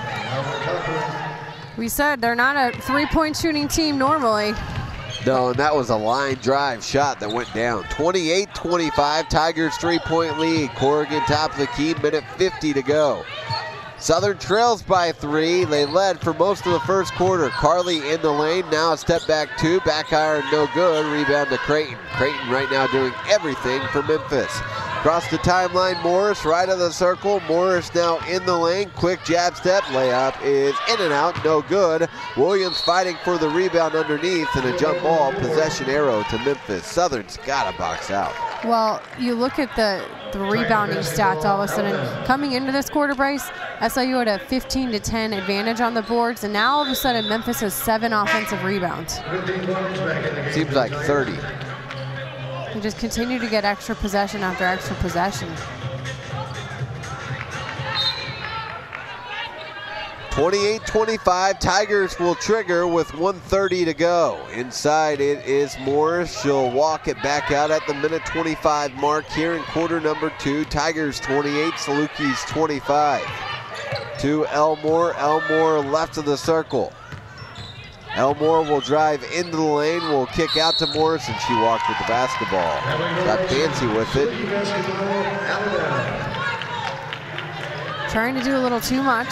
We said they're not a three-point shooting team normally. No, and that was a line drive shot that went down. twenty-eight twenty-five, Tigers three-point lead. Corrigan top of the key, minute fifty to go. Southern trails by three. They led for most of the first quarter. Carlie in the lane, now a step back two. Back iron, no good. Rebound to Creighton. Creighton right now doing everything for Memphis. Across the timeline, Morris right of the circle. Morris now in the lane. Quick jab step. Layup is in and out, no good. Williams fighting for the rebound underneath, and a jump ball. Possession arrow to Memphis. Southern's got to box out. Well, you look at the, the rebounding stats all of a sudden. Coming into this quarter, Bryce, S I U had a fifteen to ten advantage on the boards, and now all of a sudden Memphis has seven offensive rebounds. Seems like thirty. You just continue to get extra possession after extra possession. twenty-eight twenty-five, Tigers will trigger with one thirty to go. Inside it is Morris. She'll walk it back out at the minute twenty-five mark here in quarter number two. Tigers twenty-eight, Salukis twenty-five. To Elmore, Elmore left of the circle. Elmore will drive into the lane, will kick out to Morris, and she walked with the basketball. Got fancy with it. Trying to do a little too much.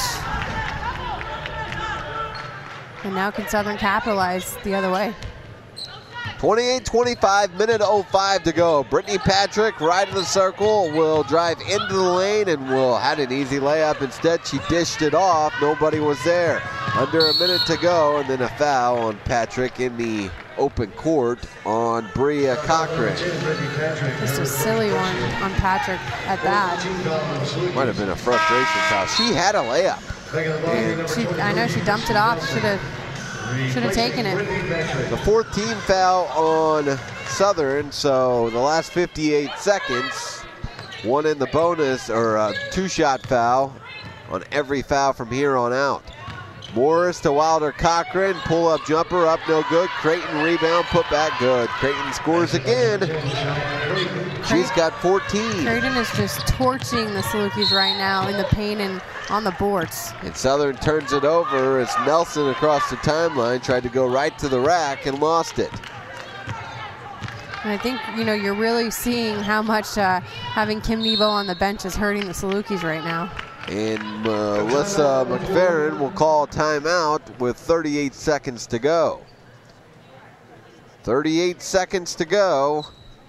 And now can Southern capitalize the other way? twenty-eight twenty-five, minute oh five to go. Brittany Patrick, right of the circle, will drive into the lane and will had an easy layup. Instead, she dished it off. Nobody was there. Under a minute to go, and then a foul on Patrick in the open court on Brea Cochran. Just a silly one on Patrick at that. Might have been a frustration foul. She had a layup. And she, I know she dumped it off. Should have should have taken it. The fourth team foul on Southern, so the last fifty-eight seconds, one in the bonus, or a two-shot foul on every foul from here on out. Morris to Wilder Cochran, pull-up jumper, up no good. Creighton rebound, put back good. Creighton scores again. She's got fourteen. Creighton is just torching the Salukis right now in the paint and on the boards. And Southern turns it over as Nelson across the timeline tried to go right to the rack and lost it. And I think, you know, you're really seeing how much uh, having Kim Nebo on the bench is hurting the Salukis right now. And Melissa McFerrin will call timeout with thirty-eight seconds to go. thirty-eight seconds to go.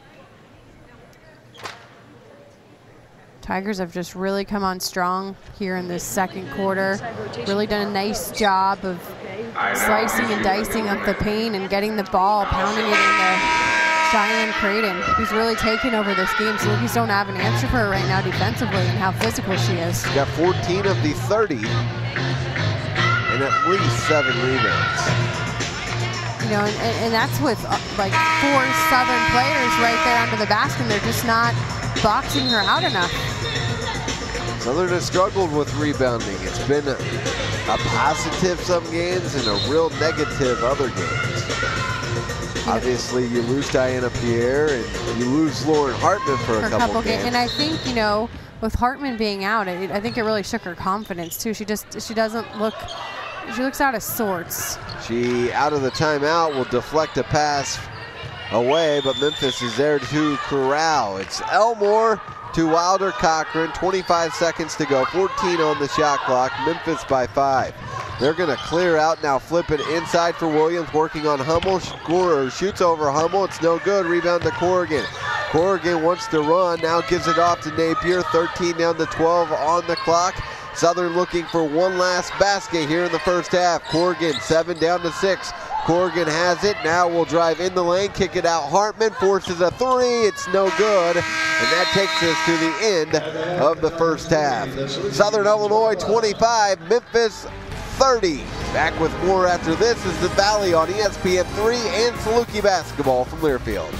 Tigers have just really come on strong here in this second quarter. Really done a nice job of slicing and dicing up the paint and getting the ball, pounding it into Cheyenne Creighton, who's really taken over this game. Salukis don't have an answer for her right now defensively and how physical she is. She's got fourteen of the thirty and at least seven rebounds. You know, and, and that's with uh, like four Southern players right there under the basket. They're just not boxing her out enough. Southern has struggled with rebounding. It's been a, a positive some games and a real negative other games. Obviously, you lose Diana Pierre and you lose Lauren Hartman for, for a couple, couple games. And I think, you know, with Hartman being out, it, I think it really shook her confidence too. She just, she doesn't look, she looks out of sorts. She, out of the timeout, will deflect a pass away, but Memphis is there to corral. It's Elmore to Wilder Cochran. twenty-five seconds to go. fourteen on the shot clock. Memphis by five. They're going to clear out now. Flip it inside for Williams. Working on Hummel. Scorer shoots over Hummel. It's no good. Rebound to Corrigan. Corrigan wants to run. Now gives it off to Napier. thirteen down to twelve on the clock. Southern looking for one last basket here in the first half. Corrigan seven down to six. Corrigan has it. Now will drive in the lane. Kick it out. Hartman forces a three. It's no good. And that takes us to the end of the first half. Southern Illinois twenty-five. Memphis thirty. Back with more after this is the Valley on E S P N three and Saluki basketball from Learfield.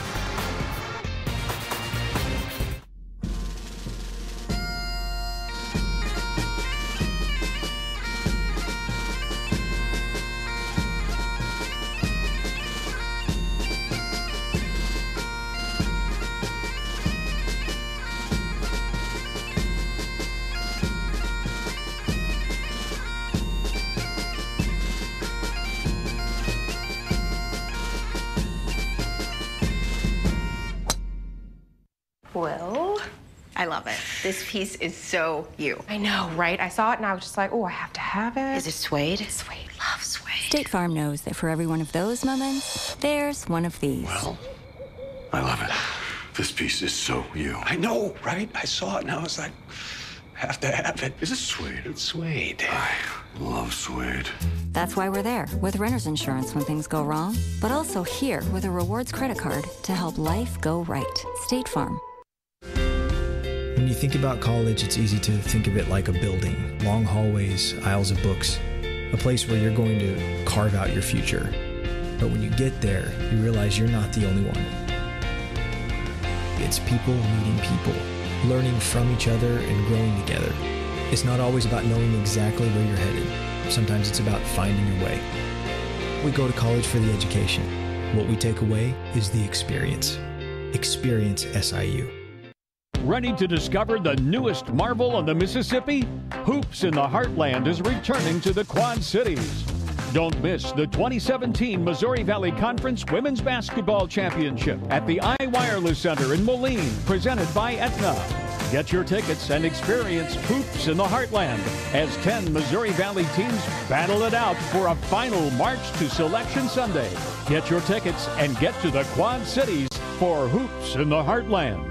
Well, I love it. This piece is so you. I know, right? I saw it and I was just like, oh, I have to have it. Is it suede? It's suede. Love suede. State Farm knows that for every one of those moments, there's one of these. Well, I love it. This piece is so you. I know, right? I saw it and I was like, have to have it. Is it suede? It's suede. I love suede. That's why we're there with renter's insurance when things go wrong, but also here with a rewards credit card to help life go right. State Farm. When you think about college, it's easy to think of it like a building. Long hallways, aisles of books, a place where you're going to carve out your future. But when you get there, you realize you're not the only one. It's people meeting people, learning from each other and growing together. It's not always about knowing exactly where you're headed. Sometimes it's about finding your way. We go to college for the education. What we take away is the experience. Experience S I U. Ready to discover the newest marvel on the Mississippi? Hoops in the Heartland is returning to the Quad Cities. Don't miss the twenty seventeen Missouri Valley Conference Women's Basketball Championship at the iWireless Center in Moline, presented by Aetna. Get your tickets and experience Hoops in the Heartland as ten Missouri Valley teams battle it out for a final march to Selection Sunday. Get your tickets and get to the Quad Cities for Hoops in the Heartland.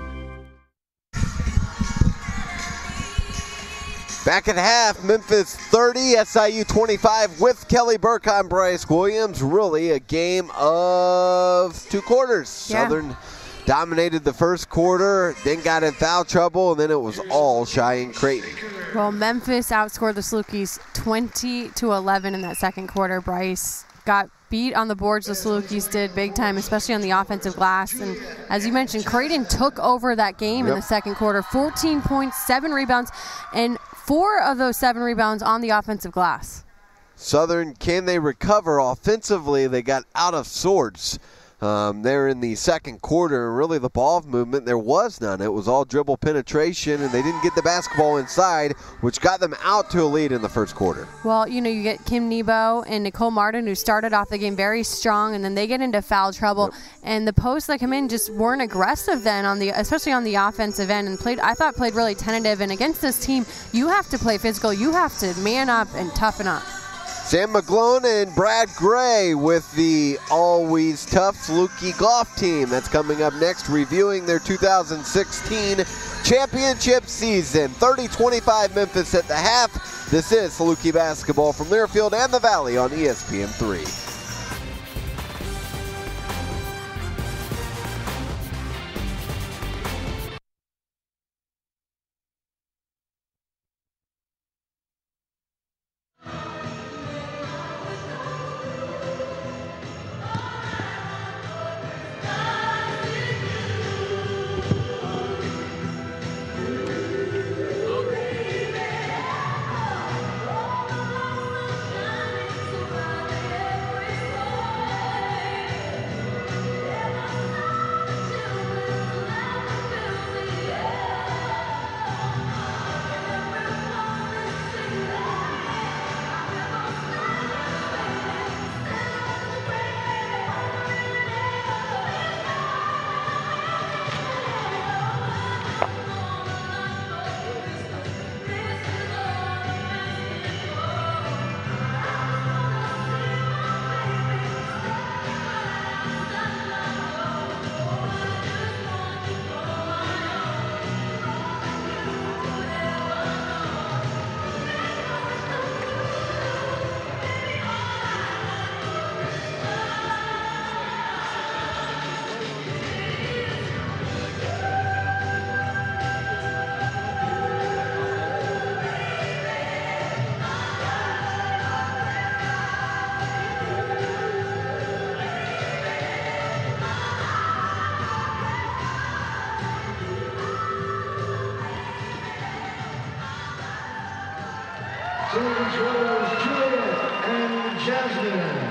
Back at half, Memphis thirty, S I U twenty-five with Kelly Burkheim, Bryce Williams. Really a game of two quarters. Yeah. Southern dominated the first quarter, then got in foul trouble, and then it was all Cheyenne Creighton. Well, Memphis outscored the Salukis twenty to eleven in that second quarter. Bryce got beat on the boards. The Salukis did big time, especially on the offensive glass. And as you mentioned, Creighton took over that game Yep. in the second quarter. fourteen points, seven rebounds, and four of those seven rebounds on the offensive glass. Southern, can they recover offensively? They got out of sorts um, there in the second quarter. And really the ball movement, there was none. It was all dribble penetration, and they didn't get the basketball inside, which got them out to a lead in the first quarter. Well, you know, you get Kim Nebo and Nicole Martin, who started off the game very strong, and then they get into foul trouble. Yep. And the posts that come in just weren't aggressive then, on the, especially on the offensive end, and played. I thought played really tentative. And against this team, you have to play physical. You have to man up and toughen up. Sam McGlone and Brad Gray with the always tough Saluki golf team. That's coming up next, reviewing their two thousand sixteen championship season. thirty twenty-five Memphis at the half. This is Saluki basketball from Learfield and the Valley on E S P N three. runners Juliet and Jasmine.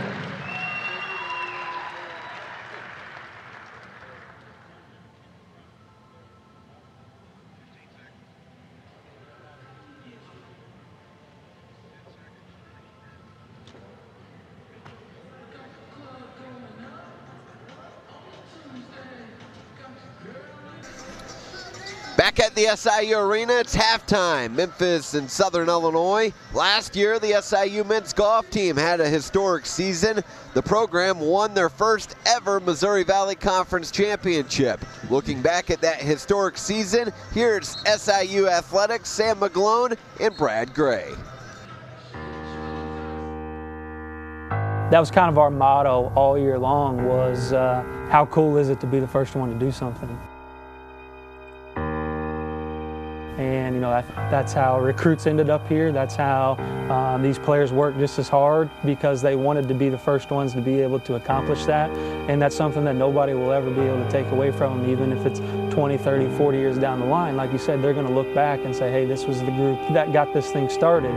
Back at the S I U Arena, it's halftime. Memphis and Southern Illinois. Last year, the S I U men's golf team had a historic season. The program won their first ever Missouri Valley Conference championship. Looking back at that historic season, here's S I U Athletics, Sam McGlone and Brad Gray. That was kind of our motto all year long, was uh, how cool is it to be the first one to do something? And you know that, that's how recruits ended up here. That's how um, these players worked just as hard, because they wanted to be the first ones to be able to accomplish that. And that's something that nobody will ever be able to take away from them, even if it's twenty, thirty, forty years down the line. Like you said, they're going to look back and say, hey, this was the group that got this thing started.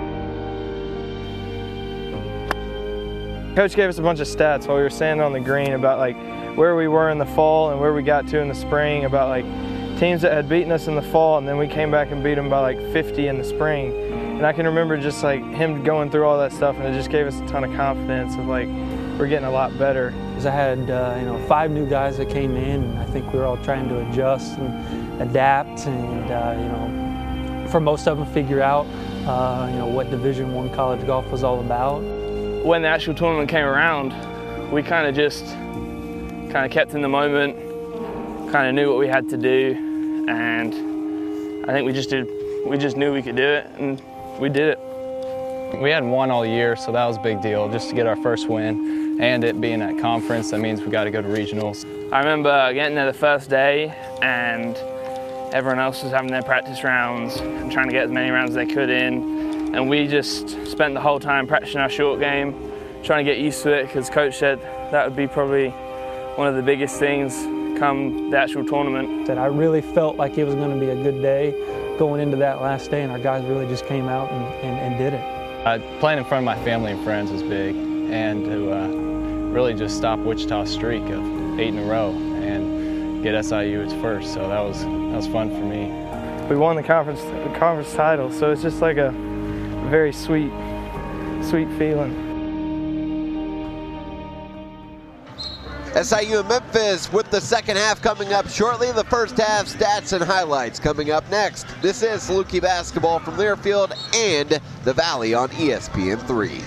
Coach gave us a bunch of stats while we were standing on the green about like where we were in the fall and where we got to in the spring, about like teams that had beaten us in the fall, and then we came back and beat them by like fifty in the spring. And I can remember just like him going through all that stuff, and it just gave us a ton of confidence of like we're getting a lot better. Because I had uh, you know five new guys that came in, and I think we were all trying to adjust and adapt, and uh, you know for most of them figure out uh, you know what Division One college golf was all about. When the actual tournament came around, we kind of just kind of kept in the moment, kind of knew what we had to do. And I think we just did, we just knew we could do it, and we did it. We hadn't won all year, so that was a big deal, just to get our first win. And it being at conference, that means we got to go to regionals. I remember getting there the first day, and everyone else was having their practice rounds and trying to get as many rounds as they could in. And we just spent the whole time practicing our short game, trying to get used to it, because Coach said that would be probably one of the biggest things come the actual tournament. That I really felt like it was going to be a good day going into that last day, and our guys really just came out and, and, and did it. Uh, playing in front of my family and friends was big, and to uh, really just stop Wichita's streak of eight in a row and get S I U its first, so that was, that was fun for me. We won the conference, the conference title, so it's just like a very sweet, sweet feeling. S I U and Memphis with the second half coming up shortly. The first half stats and highlights coming up next. This is Saluki basketball from Learfield and the Valley on E S P N three.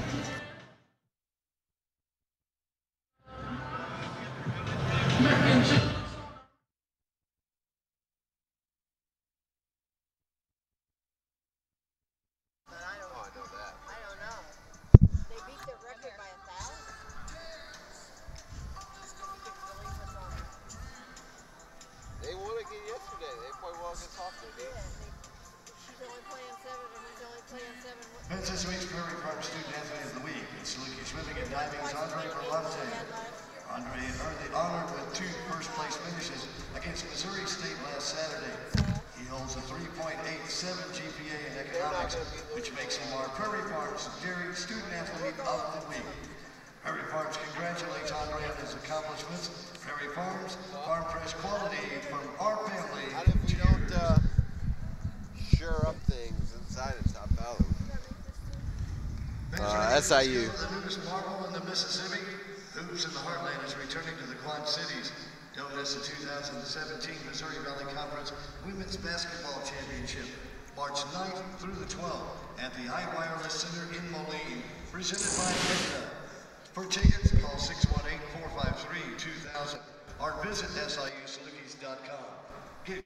This week's Prairie Farm Student Athlete of the Week in Saluki Swimming and Diving's Andre Berlante. Andre earned the honor with two first-place finishes against Missouri State last Saturday. He holds a three point eight seven G P A in economics, which makes him our Prairie Farms Dairy Student Athlete of the Week. Prairie Farms congratulates Andre on his accomplishments. Prairie Farms, farm fresh quality from our family. How if we don't uh, sure up things inside of Top Valley? Uh, S I U. The newest marvel in the Mississippi, Hoops in the Heartland is returning to the Quad Cities. Don't miss the two thousand seventeen Missouri Valley Conference Women's Basketball Championship, March ninth through the twelfth at the iWireless Center in Moline, presented by Edna. For tickets, call six one eight, four five three, two thousand or visit S I U salukis dot com. Get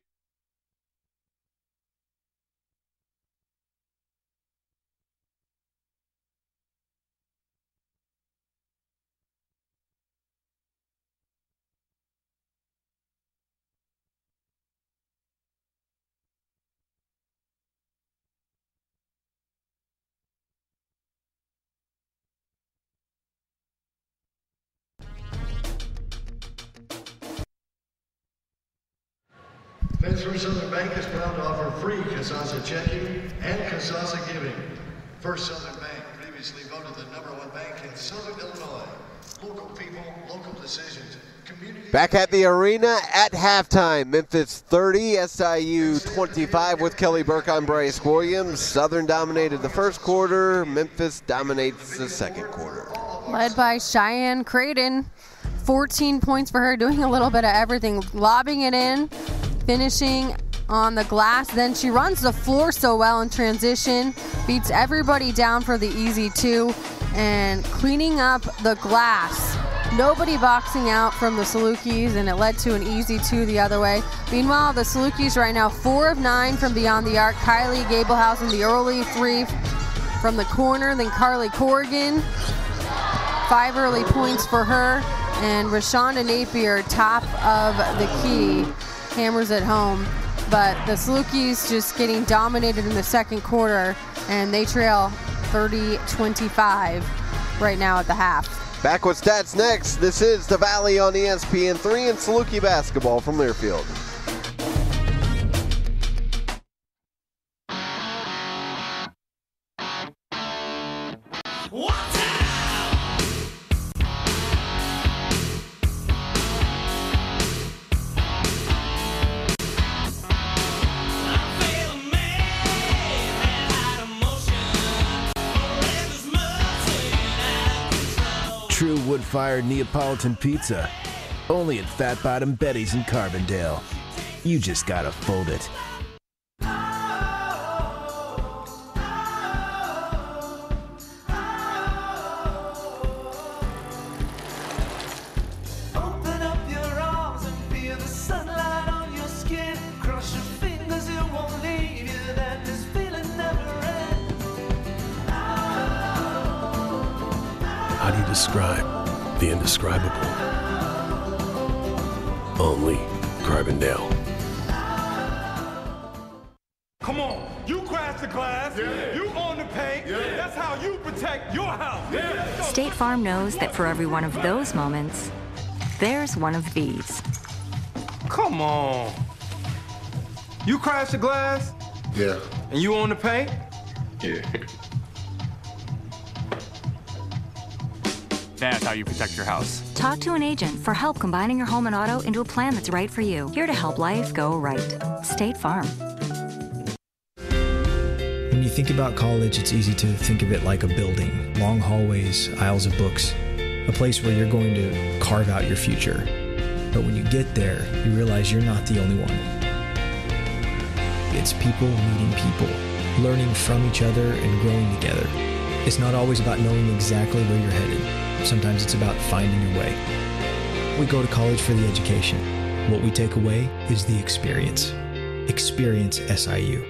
Fifth Southern Bank is proud to offer free Kasasa checking and Kasasa giving. First Southern Bank, previously voted the number one bank in Southern Illinois. Local people, local decisions. Community. Back at the arena at halftime, Memphis thirty, S I U twenty-five with Kelly Burke on Brea Williams. Southern dominated the first quarter. Memphis dominates the second quarter. Led by Cheyenne Creighton. fourteen points for her, doing a little bit of everything. Lobbing it in, finishing on the glass. Then she runs the floor so well in transition. Beats everybody down for the easy two. And cleaning up the glass. Nobody boxing out from the Salukis, and it led to an easy two the other way. Meanwhile, the Salukis right now four of nine from beyond the arc. Kylie Gabelhausen, the early three from the corner. Then Carlie Corrigan, five early points for her. And Rishonda Napier, top of the key, hammers it home. But the Salukis just getting dominated in the second quarter, and they trail thirty twenty-five right now at the half. Back with stats next. This is The Valley on E S P N three and Saluki basketball from Learfield. True wood-fired Neapolitan pizza. Only at Fat Bottom Betty's in Carbondale. You just gotta fold it. Open up your arms and feel the sunlight on your skin. Cross your fingers, it won't leave you. That this feeling never ends. How do you describe the indescribable? Only Carbondale. Come on, you crash the glass, yeah. You own the paint, yeah. That's how you protect your house. Yeah. State Farm knows that for every one of those moments, there's one of these. Come on. You crash the glass? Yeah. And you own the paint? Yeah. That's how you protect your house. Talk to an agent for help combining your home and auto into a plan that's right for you. Here to help life go right. State Farm. When you think about college, it's easy to think of it like a building. Long hallways, aisles of books, a place where you're going to carve out your future. But when you get there, you realize you're not the only one. It's people meeting people, learning from each other and growing together. It's not always about knowing exactly where you're headed. Sometimes it's about finding your way. We go to college for the education. What we take away is the experience. Experience S I U.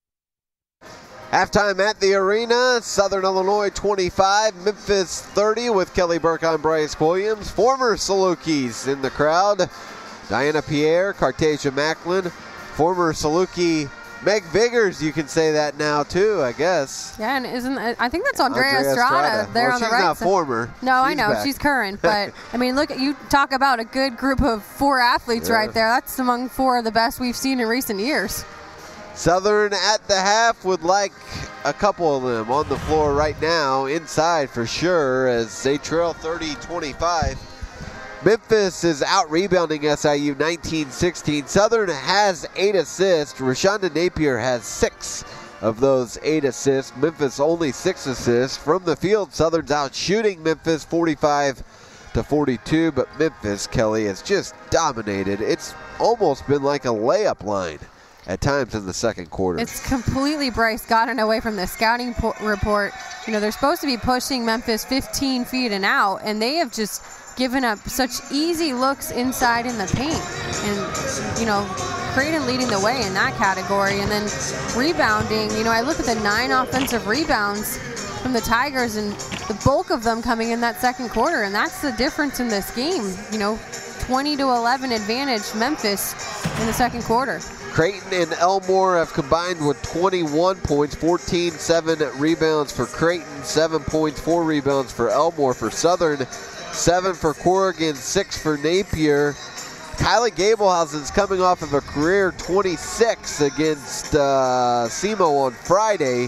Halftime at the arena, Southern Illinois twenty-five, Memphis thirty with Kelly Burke on Brea Williams. Former Salukis in the crowd. Diana Pierre, Cartasia Macklin, former Saluki Meg Viggers, you can say that now too, I guess. Yeah, and isn't I think that's Andrea, Andrea Estrada, Estrada. there well, on the she's right not side. former. No, I she's know back. she's current, but I mean, look, you talk about a good group of four athletes yeah. right there. That's among four of the best we've seen in recent years. Southern at the half would like a couple of them on the floor right now, inside for sure, as they trail thirty twenty-five. Memphis is out-rebounding S I U nineteen sixteen. Southern has eight assists. Rishonda Napier has six of those eight assists. Memphis only six assists. From the field, Southern's out shooting Memphis forty-five to forty-two, but Memphis, Kelly, has just dominated. It's almost been like a layup line at times in the second quarter. It's completely Bryce gotten away from the scouting po- report. You know, they're supposed to be pushing Memphis fifteen feet and out, and they have just given up such easy looks inside in the paint. And, you know, Creighton leading the way in that category. And then rebounding, you know, I look at the nine offensive rebounds from the Tigers, and the bulk of them coming in that second quarter. And that's the difference in this game. You know, twenty to eleven advantage Memphis in the second quarter. Creighton and Elmore have combined with twenty-one points, fourteen, seven rebounds for Creighton, seven points, four rebounds for Elmore. For Southern, seven for Corrigan, six for Napier. Kylie Gabelhausen's coming off of a career twenty-six against uh, SEMO on Friday.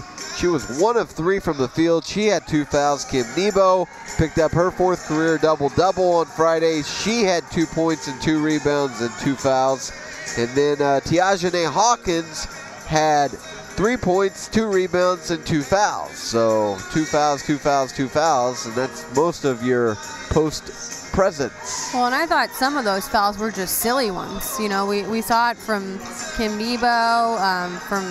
She was one of three from the field. She had two fouls. Kim Nebo picked up her fourth career double-double on Friday. She had two points and two rebounds and two fouls. And then uh, Tiajane Hawkins had three points, two rebounds, and two fouls. So two fouls, two fouls, two fouls, and that's most of your post presence. Well, and I thought some of those fouls were just silly ones. You know, we, we saw it from Kim Nebo, um, from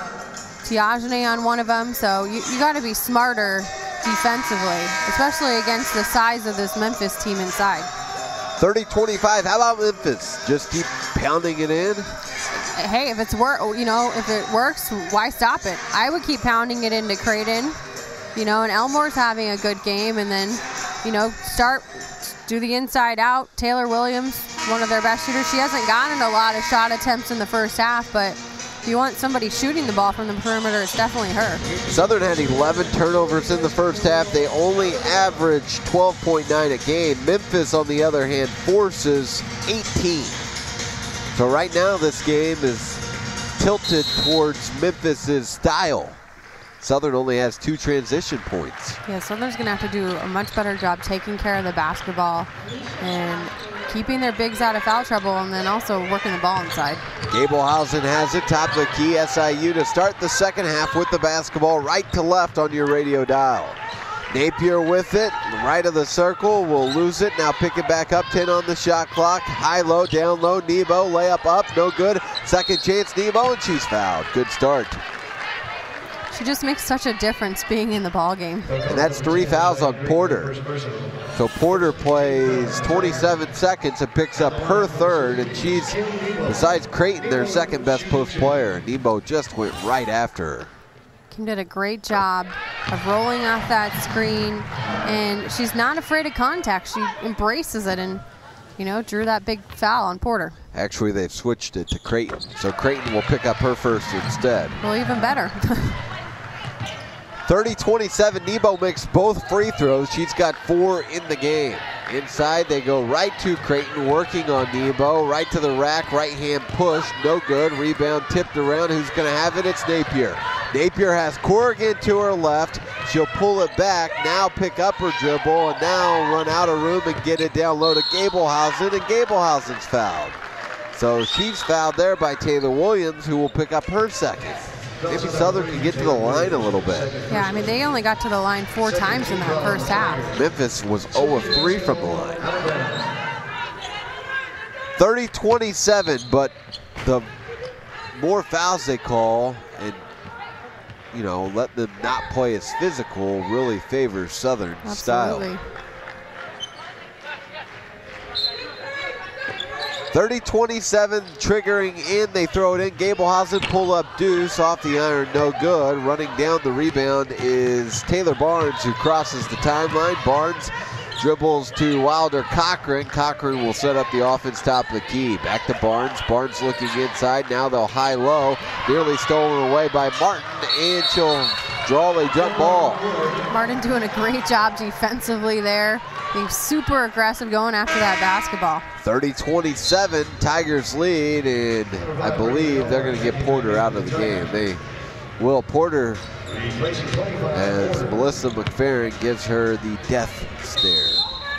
Tiajane on one of them. So you, you got to be smarter defensively, especially against the size of this Memphis team inside. thirty twenty-five, how about Memphis? Just keep pounding it in? Hey, if it's work, you know, if it works, why stop it? I would keep pounding it into Creighton, you know, and Elmore's having a good game, and then, you know, start, do the inside out. Taylor Williams, one of their best shooters. She hasn't gotten a lot of shot attempts in the first half, but if you want somebody shooting the ball from the perimeter, it's definitely her. Southern had eleven turnovers in the first half. They only averaged twelve point nine a game. Memphis, on the other hand, forces eighteen. So right now this game is tilted towards Memphis's style. Southern only has two transition points. Yeah, Southern's going to have to do a much better job taking care of the basketball and keeping their bigs out of foul trouble, and then also working the ball inside. Gablehausen has it, top of the key. S I U to start the second half with the basketball right to left on your radio dial. Napier with it, right of the circle, will lose it. Now pick it back up, ten on the shot clock. High, low, down low, Nebo, layup up, no good. Second chance, Nebo, and she's fouled. Good start. She just makes such a difference being in the ball game. And that's three fouls on Porter. So Porter plays twenty-seven seconds and picks up her third, and she's, besides Creighton, their second best post player. Nebo just went right after her. Kim did a great job of rolling off that screen, and she's not afraid of contact. She embraces it and, you know, drew that big foul on Porter. Actually, they've switched it to Creighton, so Creighton will pick up her first instead. Well, even better. thirty twenty-seven, Nebo makes both free throws. She's got four in the game. Inside, they go right to Creighton, working on Nebo. Right to the rack, right hand push, no good. Rebound tipped around. Who's going to have it? It's Napier. Napier has Corrigan to her left. She'll pull it back, now pick up her dribble, and now run out of room and get it down low to Gablehausen, and Gablehausen's fouled. So she's fouled there by Taylor Williams, who will pick up her second. Maybe Southern can get to the line a little bit. Yeah, I mean, they only got to the line four times in that first half. Memphis was zero of three from the line. thirty twenty-seven, but the more fouls they call and, you know, let them not play as physical really favors Southern Absolutely. style. thirty twenty-seven, triggering in, they throw it in. Gablehausen pull up deuce off the iron, no good. Running down the rebound is Taylor Barnes, who crosses the timeline. Barnes dribbles to Wilder Cochran. Cochran will set up the offense top of the key. Back to Barnes. Barnes looking inside. Now they'll high-low. Nearly stolen away by Martin, and she'll draw a jump ball. Martin doing a great job defensively there. Being super aggressive going after that basketball. thirty twenty-seven, Tigers lead, and I believe they're going to get Porter out of the game. They will. Porter, as Melissa McFerrin gives her the death stare.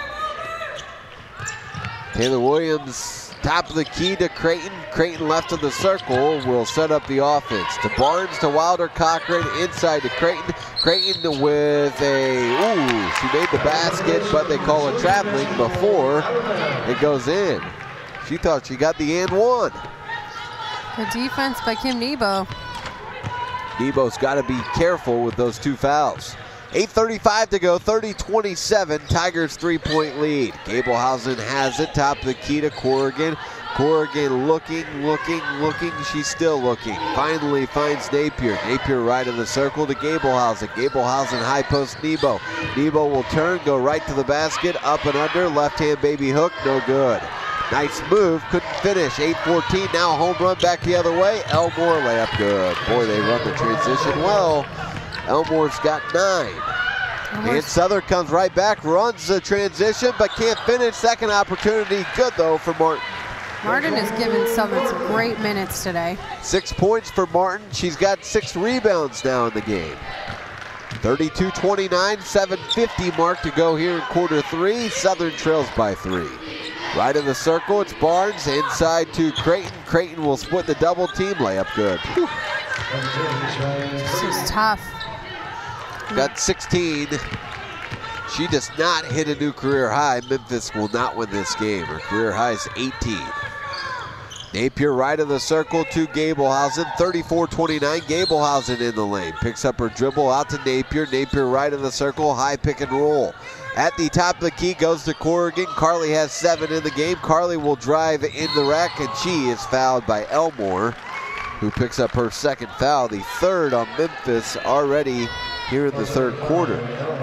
Taylor Williams, top of the key to Creighton. Creighton left of the circle will set up the offense. To Barnes, to Wilder Cochran, inside to Creighton. Creighton with a, ooh, she made the basket, but they call it traveling before it goes in. She thought she got the and one. Good defense by Kim Nebo. Nebo's got to be careful with those two fouls. eight thirty-five to go, thirty twenty-seven, Tigers three-point lead. Gablehausen has it, top of the key to Corrigan. Corrigan looking, looking, looking, she's still looking. Finally finds Napier. Napier right of the circle to Gablehausen. Gablehausen high post Nebo. Nebo will turn, go right to the basket, up and under, left hand baby hook, no good. Nice move, couldn't finish. eight fourteen, now home run back the other way. Elmore layup good. Boy, they run the transition well. Elmore's got nine. And Southern comes right back, runs the transition, but can't finish. Second opportunity, good though for Martin. Martin has given Southern some great minutes today. Six points for Martin. She's got six rebounds now in the game. thirty-two twenty-nine, seven fifty mark to go here in quarter three. Southern trails by three. Right of the circle, it's Barnes. Inside to Creighton. Creighton will split the double team. Layup good. Whew. This is tough. Got sixteen. She does not hit a new career high. Memphis will not win this game. Her career high is eighteen. Napier right of the circle to Gablehausen. thirty-four twenty-nine. Gablehausen in the lane. Picks up her dribble out to Napier. Napier right of the circle. High pick and roll. At the top of the key goes to Corrigan. Carlie has seven in the game. Carlie will drive in the rack, and she is fouled by Elmore, who picks up her second foul, the third on Memphis already here in the third quarter.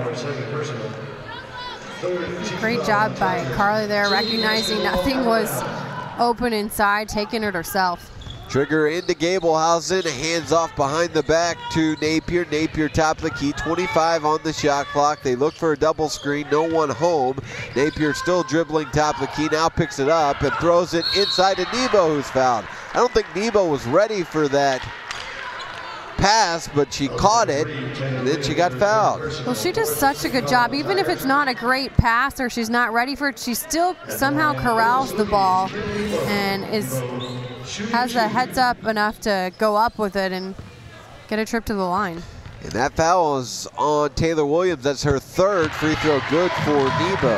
Great job by Carlie there, recognizing nothing was open inside, taking it herself. Trigger into Gablehausen, hands off behind the back to Napier. Napier top of the key, twenty-five on the shot clock. They look for a double screen, no one home. Napier still dribbling top of the key, now picks it up and throws it inside to Nebo, who's fouled. I don't think Nebo was ready for that pass, but she caught it, and then she got fouled. Well, she does such a good job. Even if it's not a great pass or she's not ready for it, she still somehow corrals the ball and is has the heads up enough to go up with it and get a trip to the line. And that foul is on Taylor Williams. That's her third free throw good for Nebo.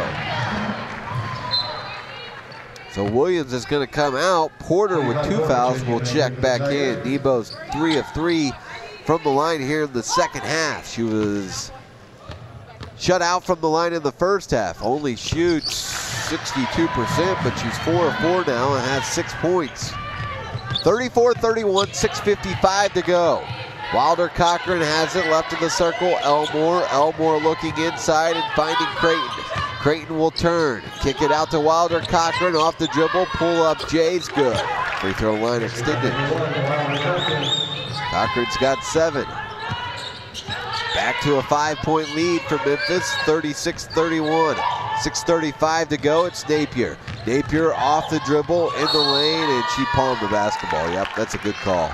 So Williams is going to come out. Porter with two fouls will check back in. Nebo's three of three from the line here in the second half. She was shut out from the line in the first half. Only shoots sixty-two percent, but she's four of four now and has six points. thirty-four thirty-one, six fifty-five to go. Wilder Cochran has it left of the circle. Elmore, Elmore looking inside and finding Creighton. Creighton will turn, kick it out to Wilder Cochran off the dribble, pull up Jay's good. Free throw line extended. Cochran's got seven. Back to a five-point lead for Memphis, thirty-six thirty-one. six thirty-five to go, it's Napier. Napier off the dribble in the lane, and she palmed the basketball. Yep, that's a good call.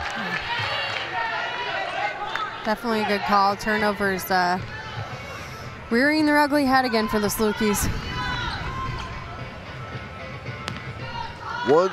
Definitely a good call. Turnovers uh, rearing their ugly head again for the Slukies. One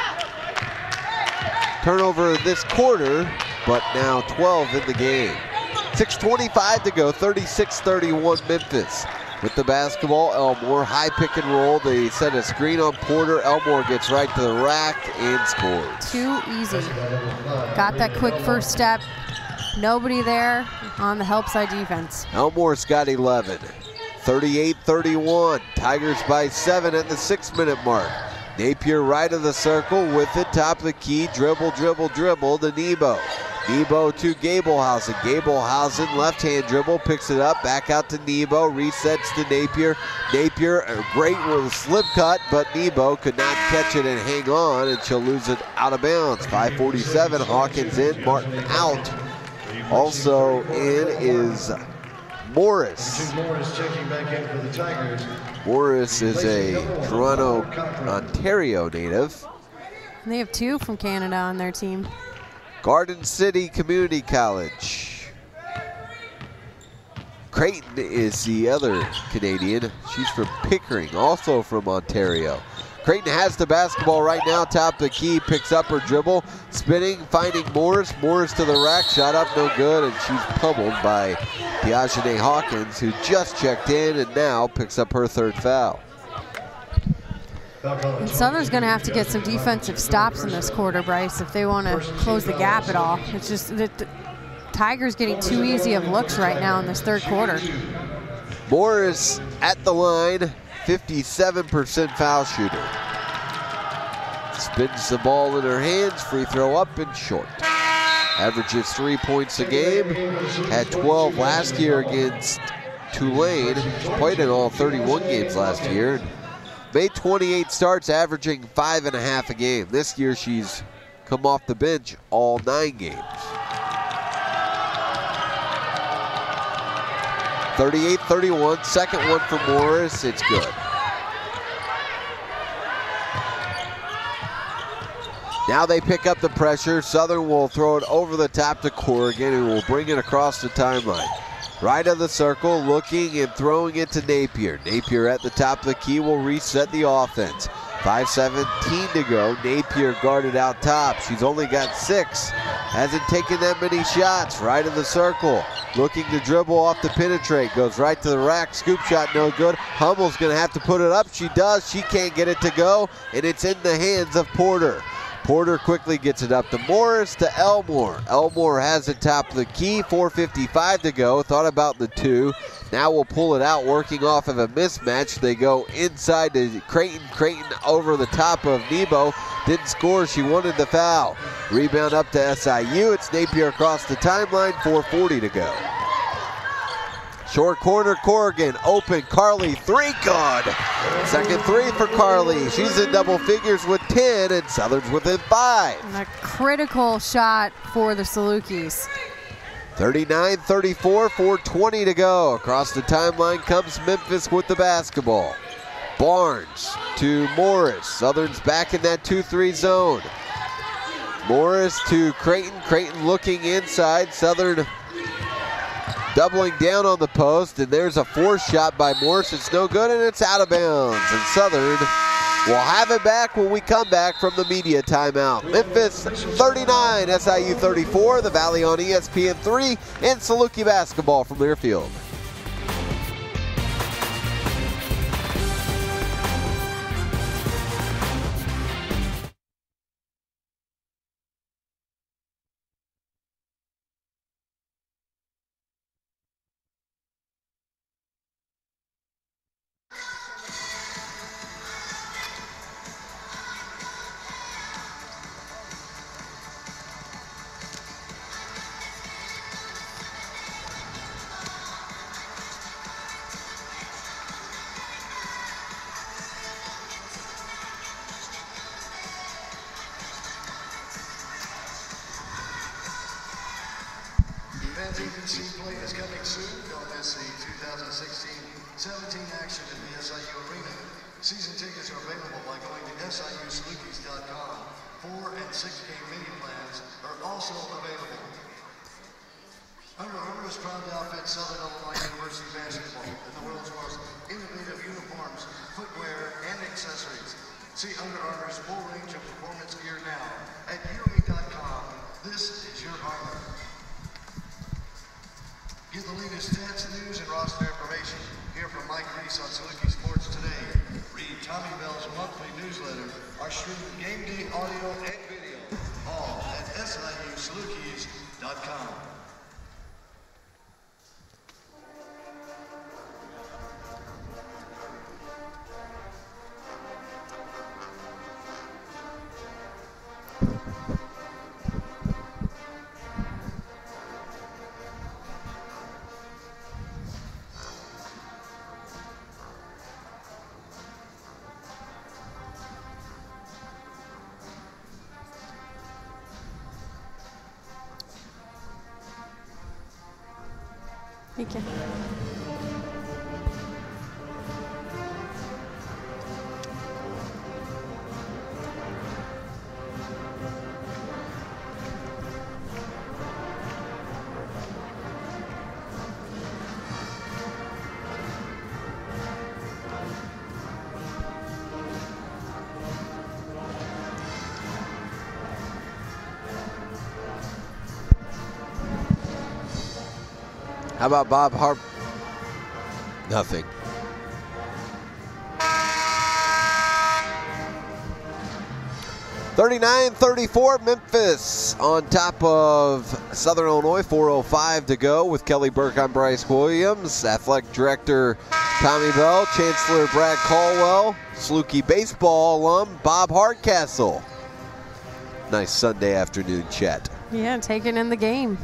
turnover this quarter, but now twelve in the game. six twenty-five to go, thirty-six thirty-one Memphis. With the basketball, Elmore, high pick and roll. They set a screen on Porter. Elmore gets right to the rack and scores. Too easy. Got that quick first step. Nobody there on the help side defense. Elmore's got eleven. thirty-eight thirty-one. Tigers by seven at the six minute mark. Napier right of the circle with it, top of the key. Dribble, dribble, dribble to Nebo. Nebo to Gablehausen. Gablehausen left-hand dribble, picks it up, back out to Nebo, resets to Napier. Napier, a great little slip cut, but Nebo could not catch it and hang on, and she'll lose it out of bounds. five forty-seven, Hawkins in, Martin out. Also in is Morris. Morris checking back in for the Tigers. Morris is a Toronto, Ontario native. And they have two from Canada on their team. Garden City Community College. Creighton is the other Canadian. She's from Pickering, also from Ontario. Creighton has the basketball right now, top of the key, picks up her dribble, spinning, finding Morris. Morris to the rack, shot up no good, and she's pummeled by Diogene Hawkins, who just checked in and now picks up her third foul. And Southern's going to have to get some defensive stops in this quarter, Bryce, if they want to close the gap at all. It's just that the Tigers getting too easy of looks right now in this third quarter. Morris at the line, fifty-seven percent foul shooter. Spins the ball in her hands, free throw up and short. Averages three points a game, had twelve last year against Tulane. She played in all thirty-one games last year. Made twenty-eight starts, averaging five and a half a game. This year she's come off the bench all nine games. thirty-eight thirty-one, second one for Morris, it's good. Now they pick up the pressure. Southern will throw it over the top to Corrigan, who will bring it across the timeline. Right of the circle, looking and throwing it to Napier. Napier at the top of the key will reset the offense. five seventeen to go. Napier guarded out top. She's only got six. Hasn't taken that many shots. Right of the circle. Looking to dribble off the penetrate. Goes right to the rack. Scoop shot no good. Hummel's going to have to put it up. She does. She can't get it to go. And it's in the hands of Porter. Porter quickly gets it up to Morris to Elmore. Elmore has it top of the key. four fifty-five to go. Thought about the two. Now we'll pull it out, working off of a mismatch. They go inside to Creighton. Creighton over the top of Nebo. Didn't score. She wanted the foul. Rebound up to S I U. It's Napier across the timeline. four forty to go. Short corner, Corrigan, open, Carlie, three, good. Second three for Carlie. She's in double figures with ten, and Southern's within five. And a critical shot for the Salukis. thirty-nine thirty-four, four twenty to go. Across the timeline comes Memphis with the basketball. Barnes to Morris. Southern's back in that two three zone. Morris to Creighton. Creighton looking inside. Southern doubling down on the post, and there's a forced shot by Morris. It's no good, and it's out of bounds. And Southern will have it back when we come back from the media timeout. Memphis thirty-nine, S I U thirty-four. The Valley on E S P N three, and Saluki basketball from Learfield. Play is coming soon. Don't miss the two thousand sixteen seventeen action at the S I U Arena. Season tickets are available by going to S I U Salukis dot com. Four and six game mini plans are also available. Under Armour is proud to outfit Southern Illinois University basketball in the world's most innovative uniforms, footwear, and accessories. See Under Armour's full range of performance gear now at U A dot com. This is your Armour. Get the latest stats, news, and roster information. Hear from Mike Reese on Saluki Sports Today. Read Tommy Bell's monthly newsletter. Our streaming game day audio and video. All at S I U Salukis dot com. Thank you. How about Bob Harp? Nothing. thirty-nine thirty-four, Memphis on top of Southern Illinois. four oh five to go with Kelly Burke on Bryce Williams, Athletic Director Tommy Bell, Chancellor Brad Caldwell, Saluki baseball alum Bob Hardcastle. Nice Sunday afternoon chat. Yeah, taking in the game.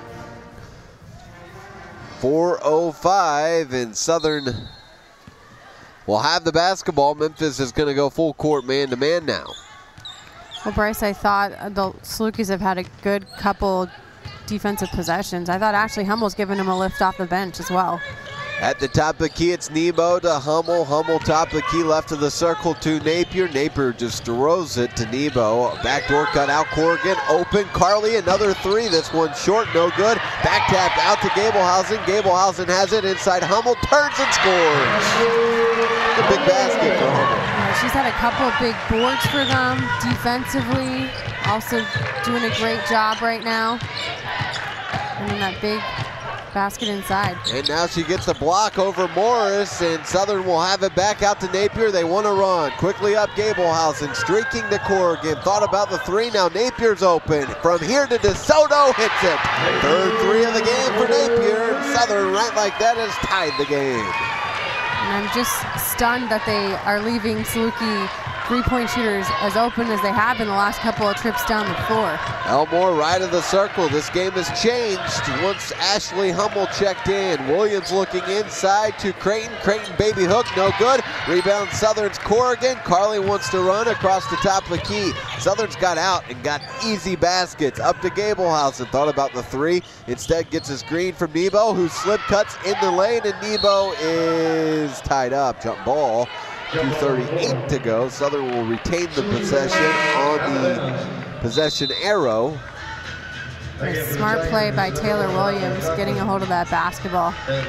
four oh five, and Southern will have the basketball. Memphis is going to go full court man-to-man now. Well, Bryce, I thought the Salukis have had a good couple defensive possessions. I thought Ashley Hummel's given him a lift off the bench as well. At the top of the key, it's Nebo to Hummel. Hummel top of the key, left of the circle to Napier. Napier just throws it to Nebo. Backdoor cut out, Corrigan open. Carlie, another three. This one short, no good. Back tapped out to Gablehausen. Gablehausen has it inside Hummel, turns and scores. The big basket for Hummel. Yeah, she's had a couple of big boards for them defensively. Also doing a great job right now. And then that big basket inside. And now she gets the block over Morris, and Southern will have it back out to Napier. They want to run. Quickly up Gablehausen, streaking to Corrigan. Thought about the three, now Napier's open. From here to DeSoto, hits it. Third three of the game for Napier. Southern, right like that, has tied the game. And I'm just stunned that they are leaving Saluki three-point shooters as open as they have in the last couple of trips down the floor. Elmore right of the circle. This game has changed once Ashley Hummel checked in. Williams looking inside to Creighton. Creighton baby hook, no good. Rebound Southern's Corrigan. Carlie wants to run across the top of the key. Southern's got out and got easy baskets. Up to Gablehausen. Thought about the three. Instead gets his screen from Nebo, who slip cuts in the lane, and Nebo is tied up. Jump ball. two thirty-eight to go. Southern will retain the possession on the possession arrow. A smart play by Taylor Williams, getting a hold of that basketball.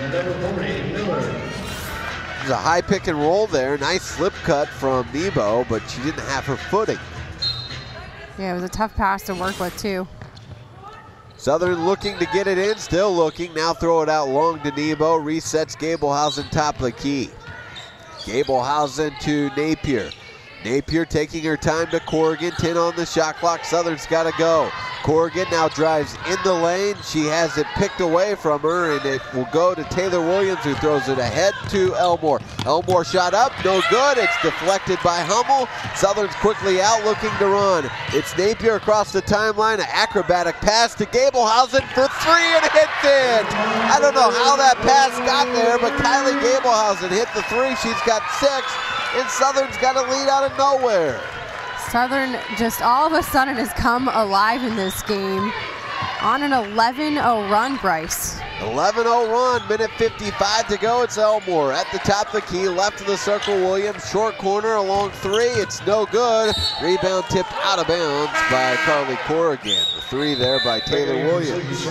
There's a high pick and roll there. Nice slip cut from Nebo, but she didn't have her footing. Yeah, it was a tough pass to work with too. Southern looking to get it in, still looking. Now throw it out long to Nebo. Resets Gablehausen top of the key. Gablehausen to Napier. Napier taking her time to Corrigan. ten on the shot clock. Southern's got to go. Corrigan now drives in the lane. She has it picked away from her, and it will go to Taylor Williams, who throws it ahead to Elmore. Elmore shot up, no good. It's deflected by Hummel. Southern's quickly out looking to run. It's Napier across the timeline. An acrobatic pass to Gablehausen for three, and hits it. I don't know how that pass got there, but Kylie Gablehausen hit the three. She's got six, and Southern's got a lead out of nowhere. Southern just all of a sudden has come alive in this game on an eleven oh run, Bryce. eleven oh run, minute fifty-five to go. It's Elmore at the top of the key, left of the circle. Williams, short corner, along three. It's no good. Rebound tipped out of bounds by Carlie Corrigan. The three there by Taylor Williams.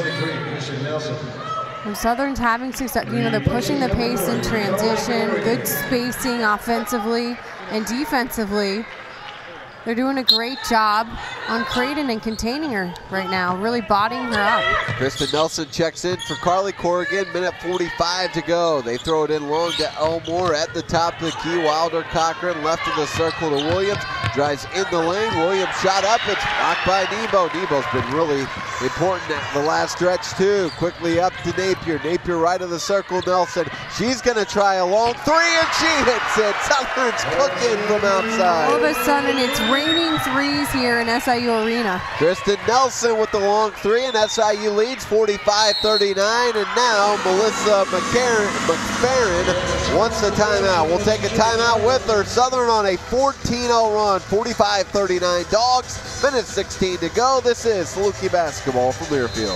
And Southern's having success. You know, they're pushing the pace in transition, good spacing offensively and defensively. They're doing a great job on Creighton and containing her right now, really bodying her up. Kristen Nelson checks in for Carlie Corrigan, minute forty-five to go. They throw it in long to Elmore at the top of the key. Wilder Cochran left of the circle to Williams. Drives in the lane. Williams shot up. It's blocked by Nebo. Nebo's been really important at the last stretch too. Quickly up to Napier. Napier right of the circle. Nelson. She's going to try a long three, and she hits it. Southern's cooking from outside. All of a sudden, it's raining threes here in S I U Arena. Kristen Nelson with the long three, and S I U leads forty-five thirty-nine. And now Melissa McCarron, McFerrin wants a timeout. We'll take a timeout with her. Southern on a fourteen oh run. forty-five thirty-nine Dogs. Minute sixteen to go. This is Saluki basketball from Learfield.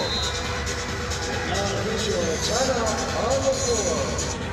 Timeout on the floor.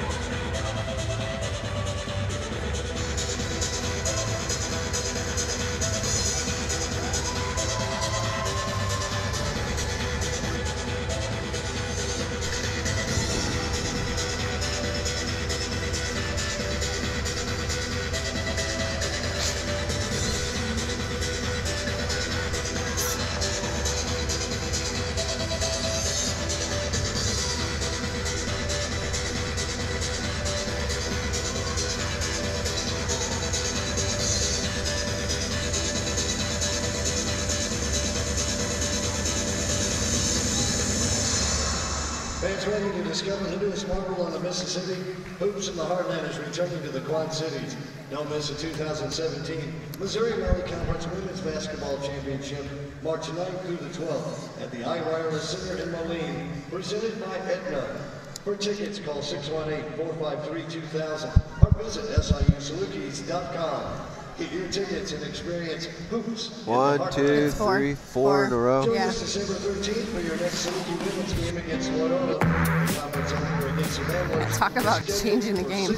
Fans ready to discover the newest marvel on the Mississippi? Hoops in the Heartland is returning to the Quad Cities. Don't miss the two thousand seventeen Missouri Valley Conference Women's Basketball Championship, March ninth through the twelfth at the iWireless Center in Moline, presented by Aetna. For tickets, call six one eight, four five three, two thousand or visit S I U Salukis dot com. Get your tickets and experience hoops. One, two, three, four in a row. Join us December thirteenth for your next Saluki women's game against Loyola. Conference opener against the Ramblers. Talk about changing the game.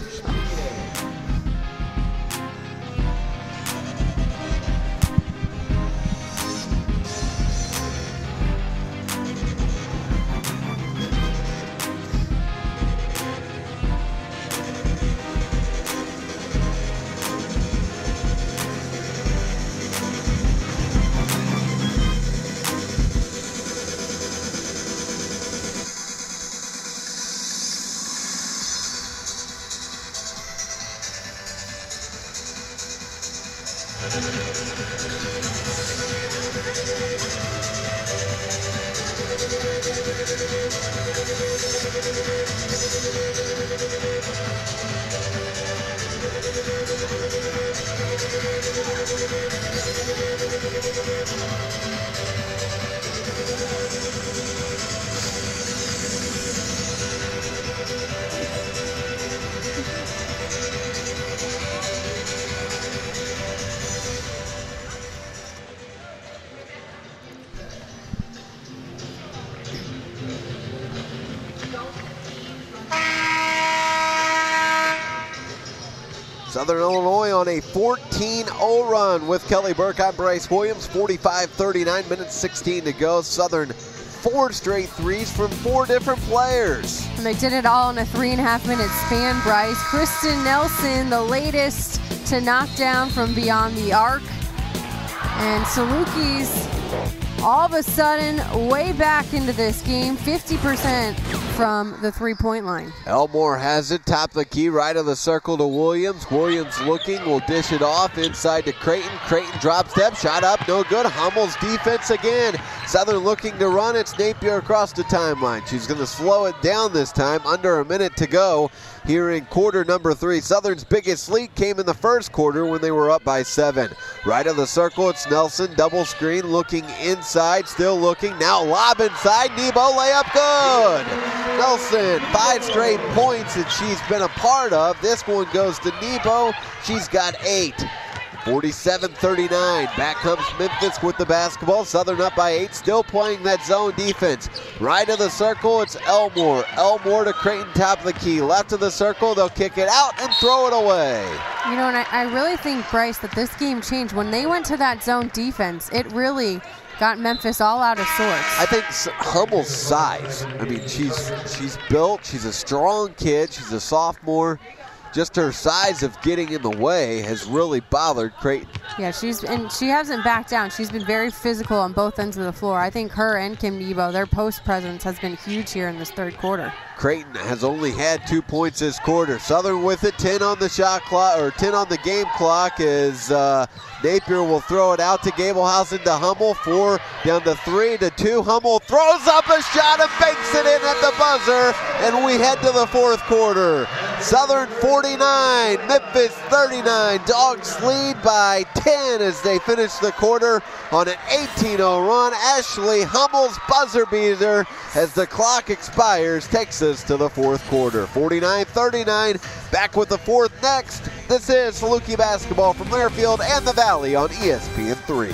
Southern Illinois on a fourteen oh run with Kelly Burke. I'm Bryce Williams. forty-five thirty-nine, minutes sixteen to go. Southern four straight threes from four different players. And they did it all in a three and a half minute span, Bryce. Kristen Nelson, the latest to knock down from beyond the arc. And Salukis all of a sudden way back into this game, fifty percent from the three-point line. Elmore has it, top of the key, right of the circle to Williams. Williams looking, will dish it off inside to Creighton. Creighton drop step, shot up, no good. Hummel's defense again. Southern looking to run, it's Napier across the timeline. She's gonna slow it down this time, under a minute to go here in quarter number three. Southern's biggest lead came in the first quarter when they were up by seven. Right of the circle, it's Nelson, double screen, looking inside, still looking, now lob inside, Nebo layup good. Nelson, five straight points that she's been a part of. This one goes to Nebo, she's got eight. forty-seven thirty-nine, back comes Memphis with the basketball. Southern up by eight, still playing that zone defense. Right of the circle, it's Elmore. Elmore to Creighton, top of the key. Left of the circle, they'll kick it out and throw it away. You know, and I, I really think, Bryce, that this game changed. When they went to that zone defense, it really got Memphis all out of sorts. I think Hummel's size, I mean, she's she's built, she's a strong kid, she's a sophomore. Just her size of getting in the way has really bothered Creighton. Yeah, she's and she hasn't backed down. She's been very physical on both ends of the floor. I think her and Kim Nebo, their post presence has been huge here in this third quarter. Creighton has only had two points this quarter. Southern with it, ten on the shot clock, or ten on the game clock as uh, Napier will throw it out to Gablehausen to Hummel. Four down to three to two. Hummel throws up a shot and banks it in at the buzzer, and we head to the fourth quarter. Southern forty-nine, Memphis thirty-nine. Dogs lead by ten as they finish the quarter on an eighteen oh run. Ashley Hummel's buzzer beater as the clock expires takes us to the fourth quarter. forty-nine thirty-nine, back with the fourth next. This is Saluki basketball from Learfield and the Valley on E S P N three.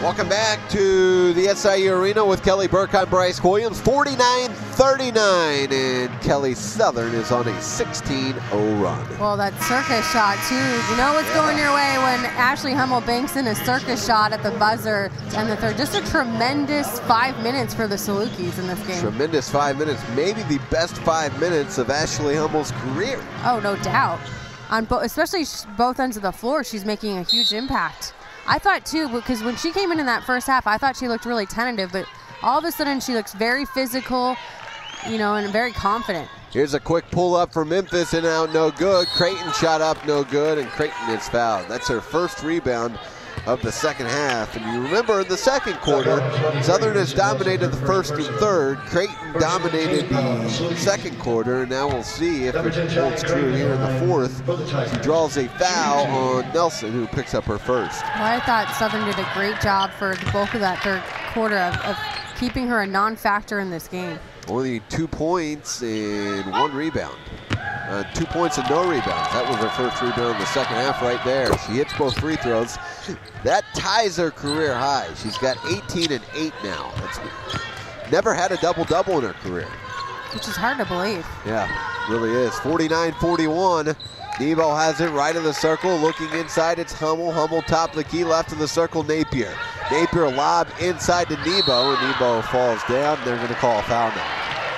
Welcome back to the S I U Arena with Kelly Burke. I'm Bryce Williams. forty-nine thirty-nine, and Kelly Southern is on a sixteen oh run. Well, that circus shot, too. You know what's yeah. going your way when Ashley Hummel banks in a circus shot at the buzzer and the third. Just a tremendous five minutes for the Salukis in this game. Tremendous five minutes. Maybe the best five minutes of Ashley Hummel's career. Oh, no doubt. On bo- especially both ends of the floor, she's making a huge impact. I thought, too, because when she came in in that first half, I thought she looked really tentative, but all of a sudden she looks very physical, you know, and very confident. Here's a quick pull-up for Memphis, in and out, no good. Creighton shot up, no good, and Creighton is fouled. That's her first rebound of the second half. And you remember in the second quarter, Southern has dominated the first and third. Creighton dominated the second quarter, and now we'll see if it holds true here in the fourth. She draws a foul on Nelson, who picks up her first. Well, I thought Southern did a great job for the bulk of that third quarter of, of keeping her a non-factor in this game. Only two points and one rebound. Uh, two points and no rebounds. That was her first rebound in the second half right there. She hits both free throws. That ties her career high. She's got eighteen and eight now. That's never had a double-double in her career. Which is hard to believe. Yeah, really is. forty-nine forty-one. Nebo has it right of the circle. Looking inside, it's Hummel. Hummel top of the key, left of the circle, Napier. Napier lob inside to Nebo, and Nebo falls down. They're going to call a foul now.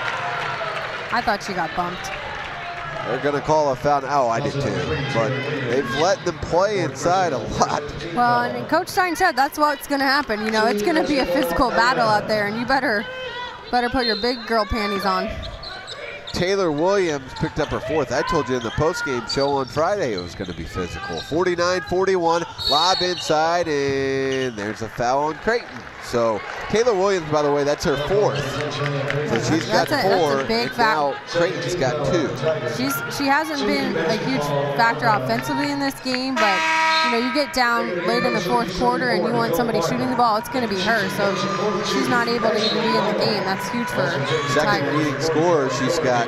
I thought she got bumped. They're going to call a foul. Oh, I did too. But they've let them play inside a lot. Well, and Coach Stein said that's what's going to happen. You know, it's going to be a physical battle out there, and you better, better put your big girl panties on. Taylor Williams picked up her fourth. I told you in the postgame show on Friday it was going to be physical. forty-nine forty-one, lob inside, and there's a foul on Creighton. So Taylor Williams, by the way, that's her fourth. So she's got that's a, four, that's a big and now Creighton's got two. She's she hasn't been a huge factor offensively in this game, but you know, you get down late in the fourth quarter and you want somebody shooting the ball, it's going to be her. So if she's not able to even be in the game, that's huge for her. Second leading scorer, she's got.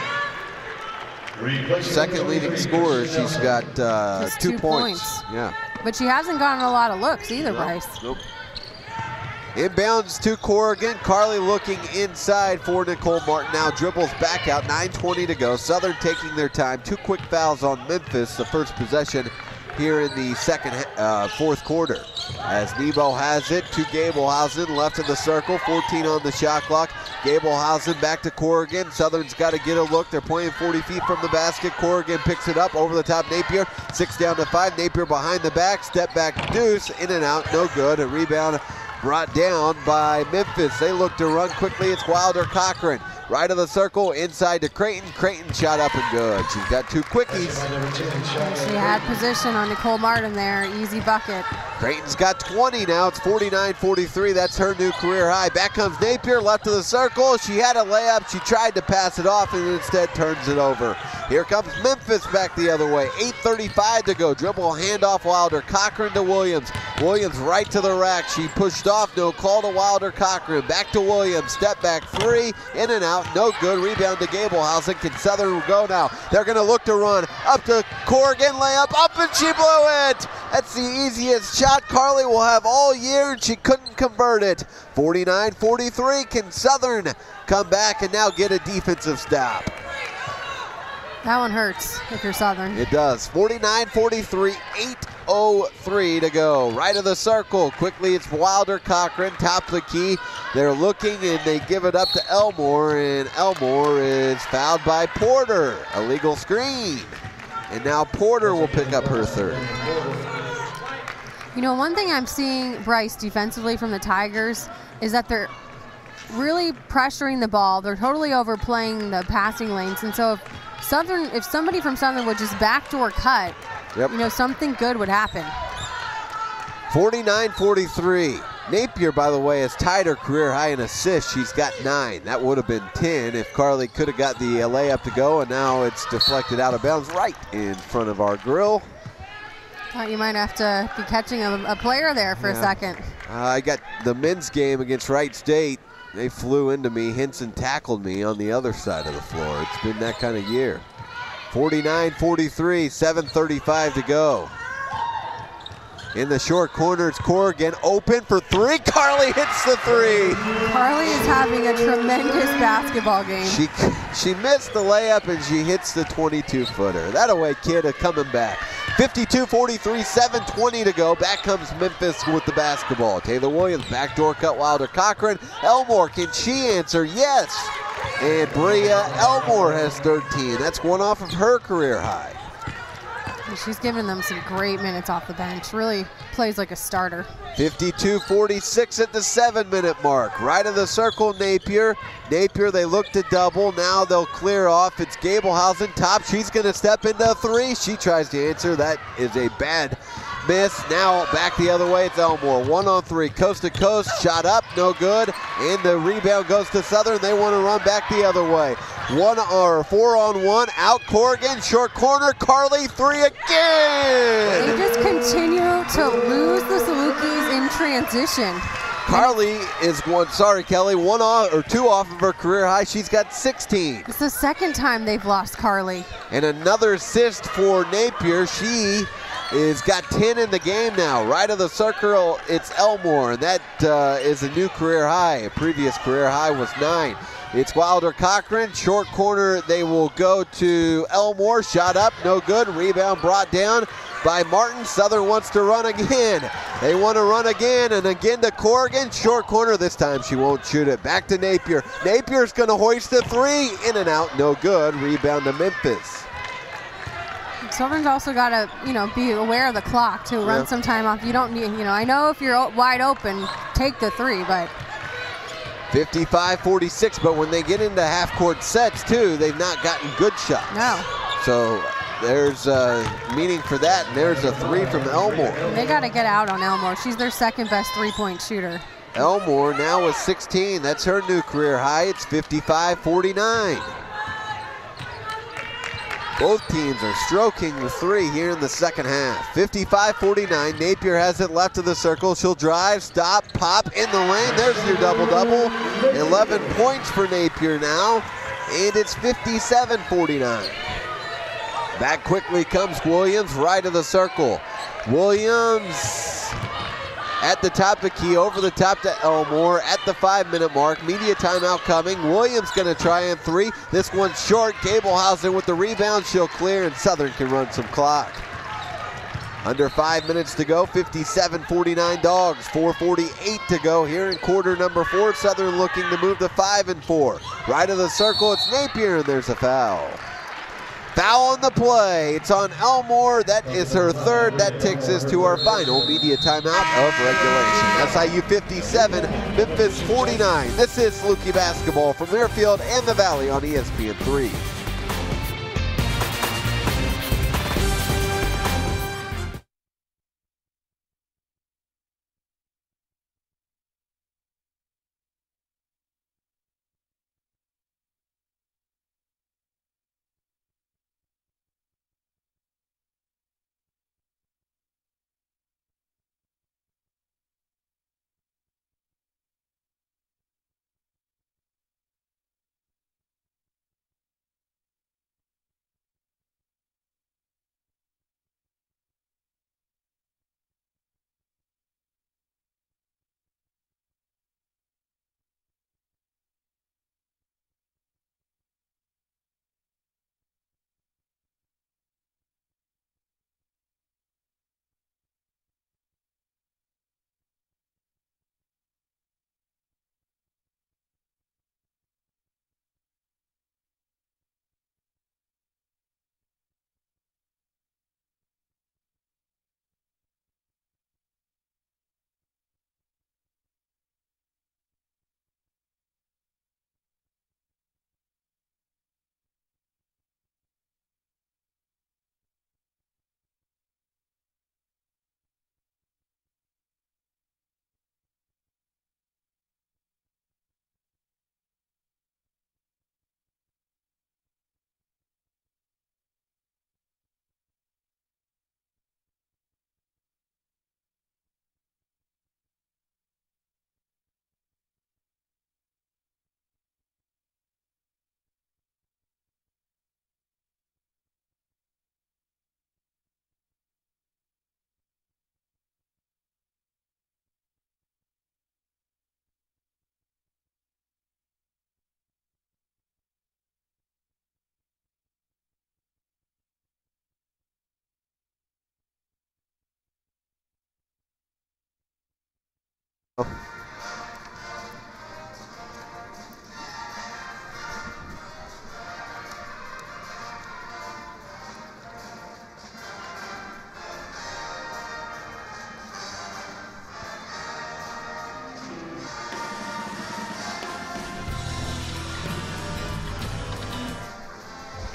Second leading scorer, she's got uh, two, two points. points. Yeah. But she hasn't gotten a lot of looks either, nope. Bryce. Nope. Inbounds to Corrigan. Carlie looking inside for Nicole Martin. Now dribbles back out. nine twenty to go. Southern taking their time. Two quick fouls on Memphis. The first possession here in the second, uh, fourth quarter. As Nebo has it to Gablehausen, left of the circle. fourteen on the shot clock. Gablehausen back to Corrigan. Southern's got to get a look. They're playing forty feet from the basket. Corrigan picks it up over the top. Napier, six down to five. Napier behind the back. Step back deuce. In and out. No good. A rebound brought down by Memphis. They look to run quickly. It's Wilder Cochran. Right of the circle, inside to Creighton. Creighton shot up and good. She's got two quickies. She had position on Nicole Martin there. Easy bucket. Creighton's got twenty now. It's forty-nine forty-three. That's her new career high. Back comes Napier, left of the circle. She had a layup. She tried to pass it off and instead turns it over. Here comes Memphis back the other way. eight thirty-five to go. Dribble, handoff Wilder. Cochran to Williams. Williams right to the rack. She pushed off. No call to Wilder Cochran. Back to Williams. Step back three. In and out. No good. Rebound to Gablehausen. Can Southern go now? They're going to look to run. Up to Corrigan. Layup. Up and she blew it. That's the easiest shot Carlie will have all year, and she couldn't convert it. forty-nine forty-three. Can Southern come back and now get a defensive stop? That one hurts if you're Southern. It does. forty-nine forty-three, eight oh three to go. Right of the circle. Quickly, it's Wilder Cochran, top of the key. They're looking, and they give it up to Elmore, and Elmore is fouled by Porter. Illegal screen. And now Porter will pick up her third. You know, one thing I'm seeing, Bryce, defensively from the Tigers is that they're really pressuring the ball. They're totally overplaying the passing lanes. And so if Southern, if somebody from Southern would just backdoor cut, yep. you know, something good would happen. forty-nine forty-three. Napier, by the way, has tied her career high in assists. She's got nine. That would have been ten if Carlie could have got the layup to go, and now it's deflected out of bounds right in front of our grill. Thought you might have to be catching a, a player there for yeah. a second. Uh, I got the men's game against Wright State. They flew into me. Henson tackled me on the other side of the floor. It's been that kind of year. forty-nine forty-three, seven thirty-five to go. In the short corner, it's Corrigan open for three. Carlie hits the three. Carlie is having a tremendous basketball game. She she missed the layup and she hits the twenty-two footer. That away kid is coming back. fifty-two forty-three, seven twenty to go. Back comes Memphis with the basketball. Taylor Williams, backdoor cut Wilder Cochran. Elmore, can she answer? Yes. And Brea Elmore has thirteen. That's one off of her career high. She's giving them some great minutes off the bench. Really plays like a starter. fifty-two forty-six at the seven minute mark. Right of the circle, Napier. Napier, they look to double. Now they'll clear off. It's Gablehausen top. She's going to step into a three. She tries to answer. That is a bad miss. Now back the other way. It's Elmore. One on three. Coast to coast. Shot up. No good. And the rebound goes to Southern. They want to run back the other way. One or four on one. Out Corrigan. Short corner. Carlie three again. They just continue to lose the Salukis in transition. Carlie is one, sorry Kelly, one off or two off of her career high. She's got sixteen. It's the second time they've lost Carlie. And another assist for Napier. She is got ten in the game now. Right of the circle, it's Elmore, and that uh, is a new career high. A previous career high was nine. It's Wilder Cochran. Short corner, they will go to Elmore. Shot up, no good. Rebound brought down by Martin. Southern wants to run again. They want to run again and again to Corrigan. Short corner, this time she won't shoot it. Back to Napier. Napier's going to hoist the three. In and out, no good. Rebound to Memphis. Southern's also got to, you know, be aware of the clock to run Yeah. some time off. You don't need, you know, I know if you're o- wide open, take the three, but fifty-five forty-six, but when they get into half-court sets, too, they've not gotten good shots. no. So there's uh, meaning for that, and there's a three from Elmore. They got to get out on Elmore. She's their second best three-point shooter. Elmore now with sixteen. That's her new career high. It's fifty-five forty-nine. Both teams are stroking the three here in the second half. fifty-five forty-nine. Napier has it left of the circle. She'll drive, stop, pop in the lane. There's your double-double. eleven points for Napier now, and it's fifty-seven forty-nine. Back quickly comes Williams, right of the circle. Williams at the top of the key, over the top to Elmore at the five-minute mark. Media timeout coming. Williams going to try in three. This one's short. Gablehausen with the rebound. She'll clear, and Southern can run some clock. Under five minutes to go, fifty-seven forty-nine Dogs. four forty-eight to go here in quarter number four. Southern looking to move to five and four. Right of the circle, it's Napier, and there's a foul. Foul on the play. It's on Elmore. That is her third. That takes us to our final media timeout of regulation. S I U fifty-seven, Memphis forty-nine. This is Saluki basketball from Airfield and the Valley on E S P N three.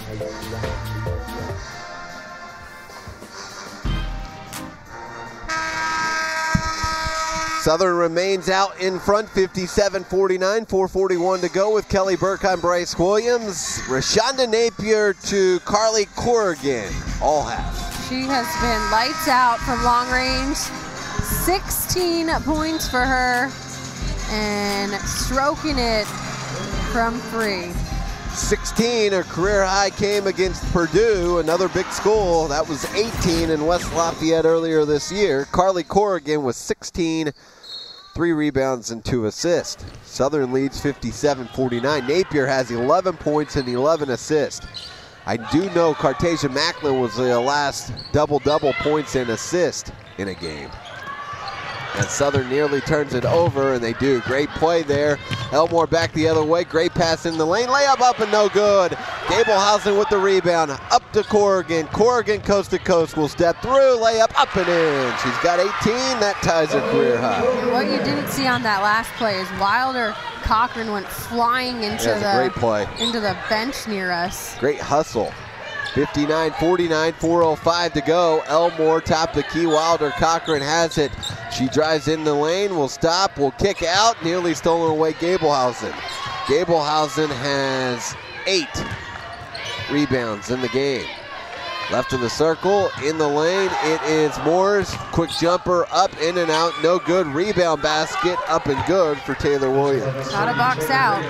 Southern remains out in front, fifty-seven forty-nine, four forty-one to go with Kelly Burkheim, Bryce Williams. Rishonda Napier to Carlie Corrigan, all half. She has been lights out from long range. sixteen points for her, and stroking it from three. sixteen, her career high came against Purdue, another big school. That was eighteen in West Lafayette earlier this year. Carlie Corrigan with sixteen, three rebounds and two assists. Southern leads fifty-seven forty-nine. Napier has eleven points and eleven assists. I do know Cartasia Macklin was the last double-double points and assist in a game. And Southern nearly turns it over, and they do. Great play there. Elmore back the other way. Great pass in the lane. Layup up and no good. Gablehausen with the rebound. Up to Corrigan. Corrigan coast to coast will step through. Layup up and in. She's got eighteen. That ties her career high. And what you didn't see on that last play is Wilder Cochran went flying into yeah, the great play. into the bench near us. Great hustle. fifty-nine forty-nine, four oh five to go. Elmore top the key. Wilder Cochran has it. She drives in the lane, will stop, will kick out. Nearly stolen away Gablehausen. Gablehausen has eight rebounds in the game. Left of the circle, in the lane, it is Moore's. Quick jumper, up, in and out, no good. Rebound basket, up and good for Taylor Williams. Not a box out.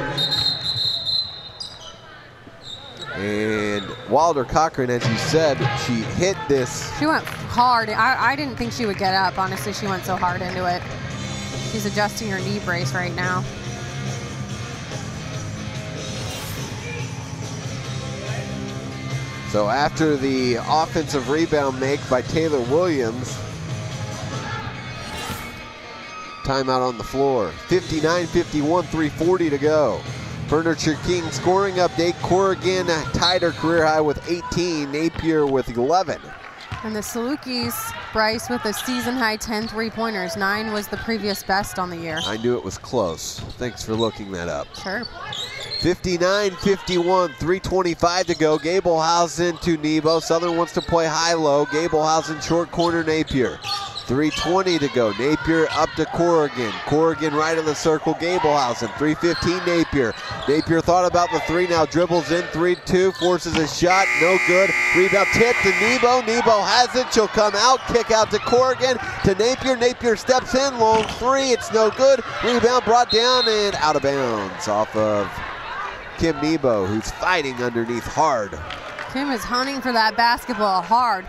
And Wilder Cochran, as you said, she hit this. She went hard. I, I didn't think she would get up. Honestly, she went so hard into it. She's adjusting her knee brace right now. So after the offensive rebound make by Taylor Williams, timeout on the floor. fifty-nine fifty-one, three forty to go. Furniture King scoring update. Corrigan tied her career high with eighteen. Napier with eleven. And the Salukis, Bryce with a season high ten three-pointers. Nine was the previous best on the year. I knew it was close. Thanks for looking that up. Sure. fifty-nine fifty-one, three twenty-five to go. Gablehausen to Nebo. Southern wants to play high-low. Gablehausen short corner Napier. three twenty to go. Napier up to Corrigan. Corrigan right of the circle. Gablehausen. three fifteen Napier. Napier thought about the three, now dribbles in. three two, forces a shot. No good. Rebound tip to Nebo. Nebo has it. She'll come out. Kick out to Corrigan. To Napier. Napier steps in. Long three. It's no good. Rebound brought down and out of bounds off of Kim Nebo, who's fighting underneath hard. Kim is hunting for that basketball hard.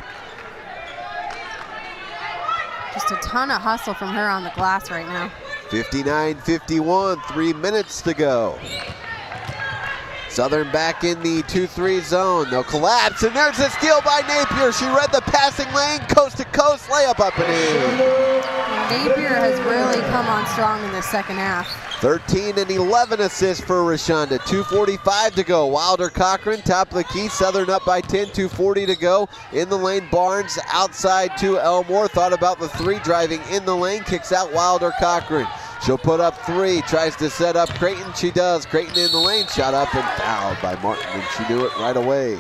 Just a ton of hustle from her on the glass right now. fifty-nine fifty-one, three minutes to go. Southern back in the two three zone. They'll collapse, and there's a steal by Napier. She read the passing lane, coast to coast, layup up and in. Napier has really come on strong in the second half. thirteen and eleven assists for Rishonda. two forty-five to go. Wilder Cochran, top of the key. Southern up by ten, two forty to go. In the lane, Barnes outside to Elmore. Thought about the three, driving in the lane. Kicks out Wilder Cochran. She'll put up three. Tries to set up Creighton. She does. Creighton in the lane. Shot up and fouled by Martin, and she knew it right away.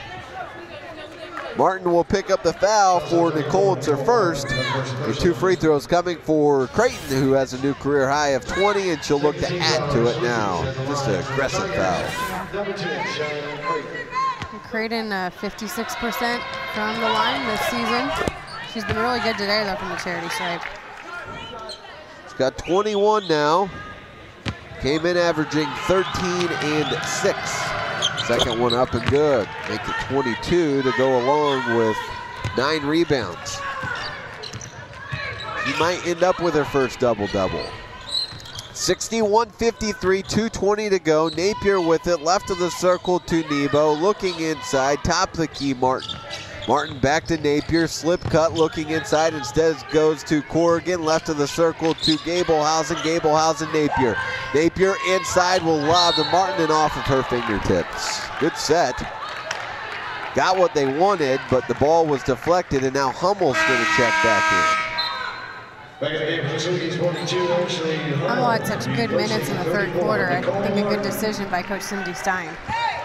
Martin will pick up the foul for Nicole. It's her first. And two free throws coming for Creighton, who has a new career high of twenty, and she'll look to add to it now. Just an aggressive foul. Creighton uh, fifty-six percent from the line this season. She's been really good today, though, from the charity stripe. She's got twenty-one now. Came in averaging thirteen and six. Second one up and good. Make it twenty-two to go along with nine rebounds. She might end up with her first double-double. sixty-one fifty-three, two twenty to go. Napier with it, left of the circle to Nebo. Looking inside, top of the key, Martin. Martin back to Napier, slip cut, looking inside. Instead goes to Corrigan, left of the circle to Gablehausen. Gablehausen, Napier. Napier inside will lob to Martin and off of her fingertips. Good set. Got what they wanted, but the ball was deflected, and now Hummel's going to check back in. Hummel had such good minutes in the third quarter. I think a good decision by Coach Cindy Stein.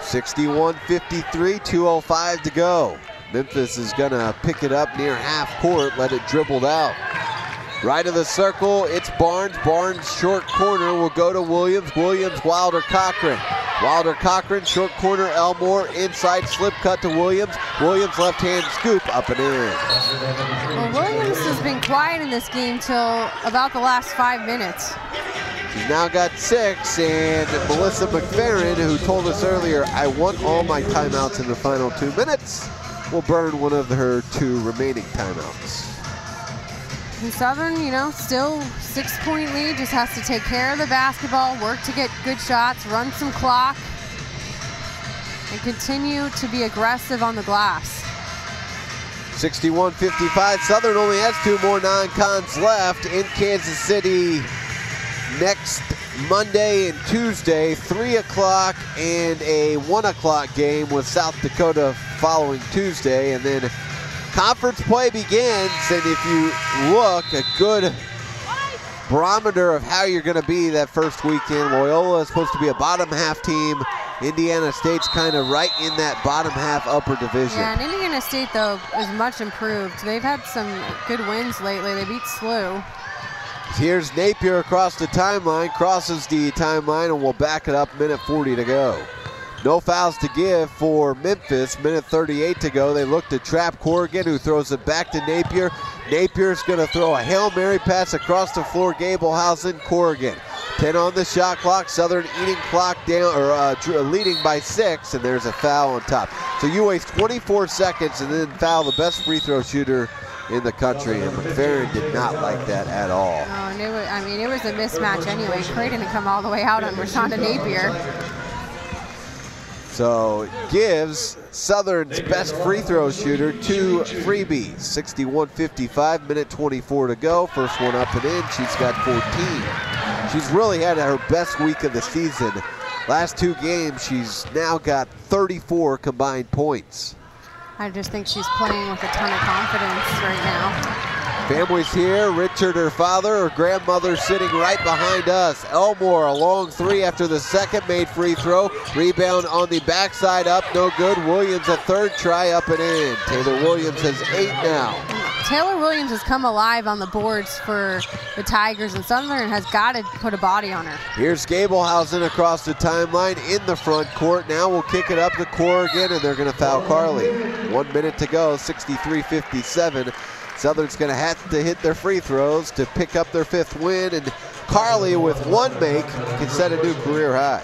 sixty-one fifty-three, two oh five to go. Memphis is gonna pick it up near half court, let it dribbled out. Right of the circle, it's Barnes. Barnes, short corner, will go to Williams. Williams, Wilder, Cochran. Wilder, Cochran, short corner, Elmore. Inside, slip cut to Williams. Williams, left-hand scoop, up and in. Well, Williams has been quiet in this game till about the last five minutes. She's now got six, and Melissa McFerrin, who told us earlier, I want all my timeouts in the final two minutes, will burn one of her two remaining timeouts. And Southern, you know, still six-point lead, just has to take care of the basketball, work to get good shots, run some clock, and continue to be aggressive on the glass. sixty-one fifty-five, Southern only has two more non-cons left in Kansas City next Monday and Tuesday, three o'clock and a one o'clock game with South Dakota following Tuesday, and then conference play begins, and if you look, a good barometer of how you're going to be that first weekend. Loyola is supposed to be a bottom half team. Indiana State's kind of right in that bottom half upper division. Yeah, and Indiana State, though, is much improved. They've had some good wins lately. They beat S L U. Here's Napier across the timeline, crosses the timeline, and will back it up, minute forty to go. No fouls to give for Memphis, minute thirty-eight to go. They look to trap Corrigan, who throws it back to Napier. Napier's going to throw a Hail Mary pass across the floor, Gablehausen, Corrigan. ten on the shot clock, Southern eating clock down, or uh, leading by six, and there's a foul on top. So you waste twenty-four seconds and then foul the best free throw shooter in the country, and McFerrin did not like that at all. Oh, and it was, I mean, it was a mismatch anyway. Creighton had come all the way out on Rishonda Napier. So it gives Southern's best free throw shooter two freebies. sixty-one fifty-five, minute twenty-four to go. First one up and in, she's got fourteen. She's really had her best week of the season. Last two games, she's now got thirty-four combined points. I just think she's playing with a ton of confidence right now. Family's here. Richard, her father, her grandmother sitting right behind us. Elmore, a long three after the second made free throw. Rebound on the backside, up, no good. Williams, a third try, up and in. Taylor Williams has eight now. Taylor Williams has come alive on the boards for the Tigers, and Southern has got to put a body on her. Here's Gablehausen across the timeline in the front court. Now we'll kick it up to Corrigan, and they're going to foul Carlie. One minute to go, sixty-three fifty-seven. Southern's going to have to hit their free throws to pick up their fifth win, and Carlie, with one make, can set a new career high.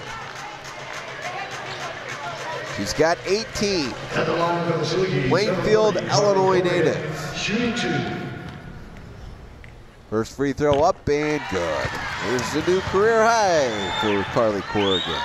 She's got eighteen. Plainfield, Illinois native. First free throw up and good. There's a new career high for Carlie Corrigan.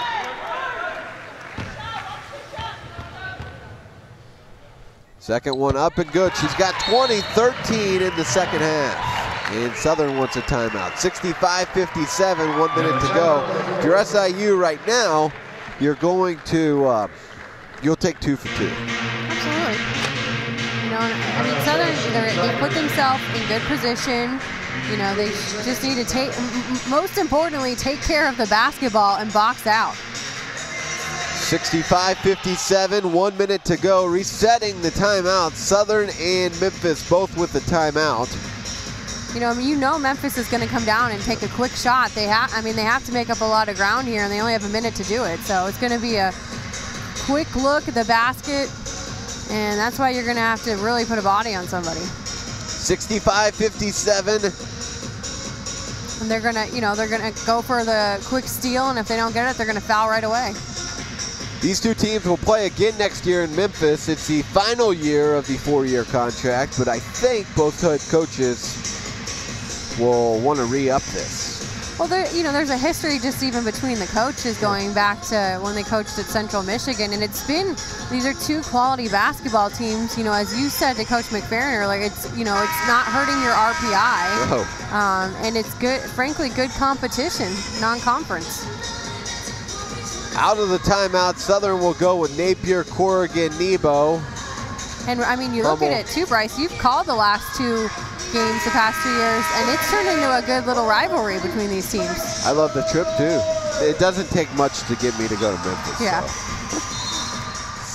Second one up and good. She's got twenty, thirteen in the second half. And Southern wants a timeout. sixty-five fifty-seven, one minute to go. If you're S I U right now, you're going to, uh, you'll take two for two. Absolutely. You know, I mean, Southern, they put themselves in good position. You know, they just need to take, most importantly, take care of the basketball and box out. sixty-five fifty-seven, one minute to go, resetting the timeout. Southern and Memphis both with the timeout. You know, I mean, you know Memphis is going to come down and take a quick shot. They have, I mean, they have to make up a lot of ground here, and they only have a minute to do it. So it's going to be a quick look at the basket, and that's why you're going to have to really put a body on somebody. sixty-five fifty-seven. And they're going to, you know, they're going to go for the quick steal, and if they don't get it, they're going to foul right away. These two teams will play again next year in Memphis. It's the final year of the four-year contract, but I think both head coaches will want to re-up this. Well, there, you know, there's a history just even between the coaches going back to when they coached at Central Michigan, and it's been, these are two quality basketball teams. You know, as you said to Coach McFerrin, like it's, you know, it's not hurting your R P I, no. um, and it's good, frankly, good competition, non-conference. Out of the timeout, Southern will go with Napier, Corrigan, Nebo. And I mean, you look Humble. at it too, Bryce, you've called the last two games the past two years, and it's turned into a good little rivalry between these teams. I love the trip too. It doesn't take much to get me to go to Memphis. Yeah. So.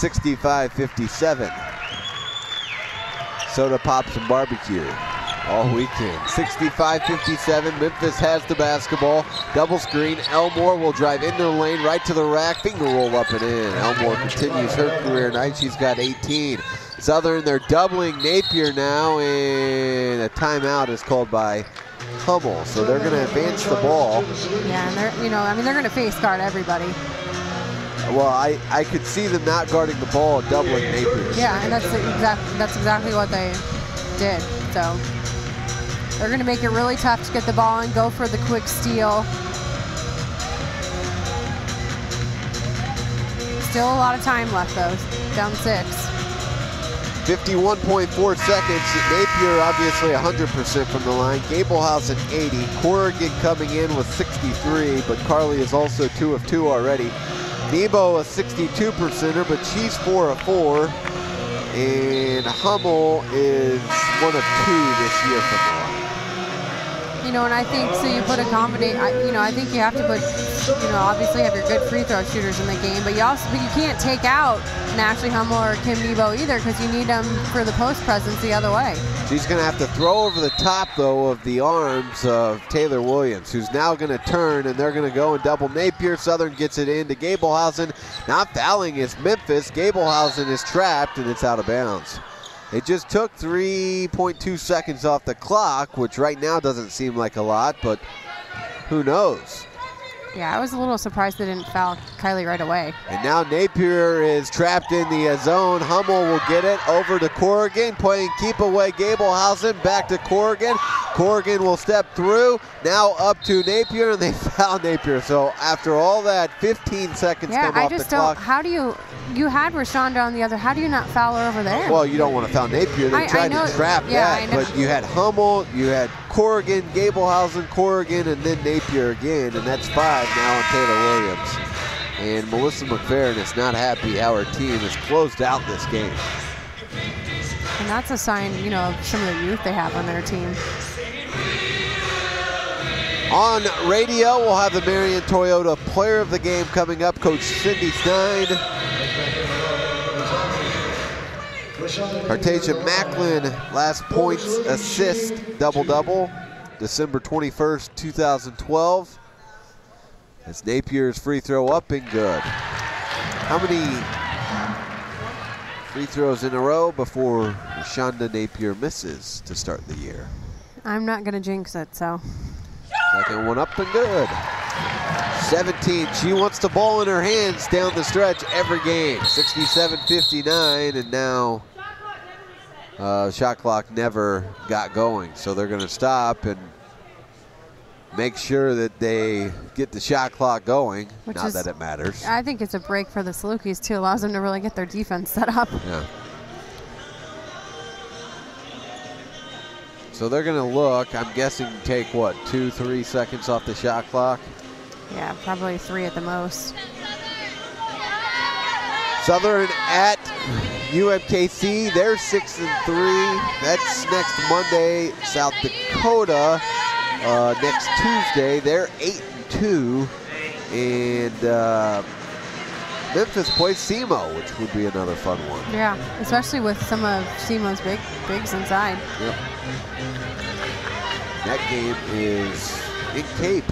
sixty-five fifty-seven. Soda Pops and Barbecue all weekend. sixty-five fifty-seven, Memphis has the basketball. Double screen, Elmore will drive into the lane, right to the rack, finger roll up and in. Elmore continues her career night, she's got eighteen. Southern, they're doubling Napier now, and a timeout is called by Hummel. So they're gonna advance the ball. Yeah, and they're, you know, I mean, they're gonna face guard everybody. Well, I, I could see them not guarding the ball, doubling Napier. Yeah, and that's exactly that's exactly what they did. So they're going to make it really tough to get the ball and go for the quick steal. Still a lot of time left though. Down six. fifty-one point four seconds. Napier obviously one hundred percent from the line. Gablehausen eighty. Corrigan coming in with sixty-three, but Carlie is also two of two already. Nebo a sixty-two percenter, but she's four of four. And Hummel is one of two this year from the line. You know, and I think, so you put a combination, you know, I think you have to put, you know, obviously have your good free throw shooters in the game, but you also, but you can't take out an Ashley Hummel or Kim Nebo either, because you need them for the post presence the other way. She's going to have to throw over the top, though, of the arms of Taylor Williams, who's now going to turn, and they're going to go and double Napier. Southern gets it into Gablehausen. Not fouling is Memphis. Gablehausen is trapped, and it's out of bounds. It just took three point two seconds off the clock, which right now doesn't seem like a lot, but who knows? Yeah, I was a little surprised they didn't foul Kylie right away. And now Napier is trapped in the uh, zone. Hummel will get it over to Corrigan, playing keep away Gablehausen, back to Corrigan. Corrigan will step through, now up to Napier, and they foul Napier. So after all that, fifteen seconds yeah, come I off just the don't, clock. How do you, you had Rishonda on the other, how do you not foul her over there? Well, you don't want to foul Napier. They I, tried I know, to trap yeah, that, but you had Hummel, you had Corrigan, Gablehausen, Corrigan, and then Napier again, and that's five now on Taylor Williams. And Melissa McFerrin is not happy how her team has closed out this game. And that's a sign, you know, of some of the youth they have on their team. On radio, we'll have the Marion Toyota Player of the Game coming up, Coach Cindy Stein. Artasia Macklin, last points, assist, double-double, December twenty-first, two thousand twelve. As Napier's free throw up and good. How many free throws in a row before Rishonda Napier misses to start the year? I'm not going to jinx it, so. Second one up and good. seventeen, she wants the ball in her hands down the stretch every game. sixty-seven fifty-nine, and now uh, shot clock never got going. So they're gonna stop and make sure that they get the shot clock going. Which Not is, that it matters. I think it's a break for the Salukis too. Allows them to really get their defense set up. Yeah. So they're going to look, I'm guessing, take what, two, three seconds off the shot clock? Yeah, probably three at the most. Southern at U M K C, they're six and three. That's next Monday. South Dakota uh, next Tuesday, they're eight and two, and uh, Memphis plays SEMO, which would be another fun one. Yeah, especially with some of SEMO's big bigs inside. Yep. That game is in Cape.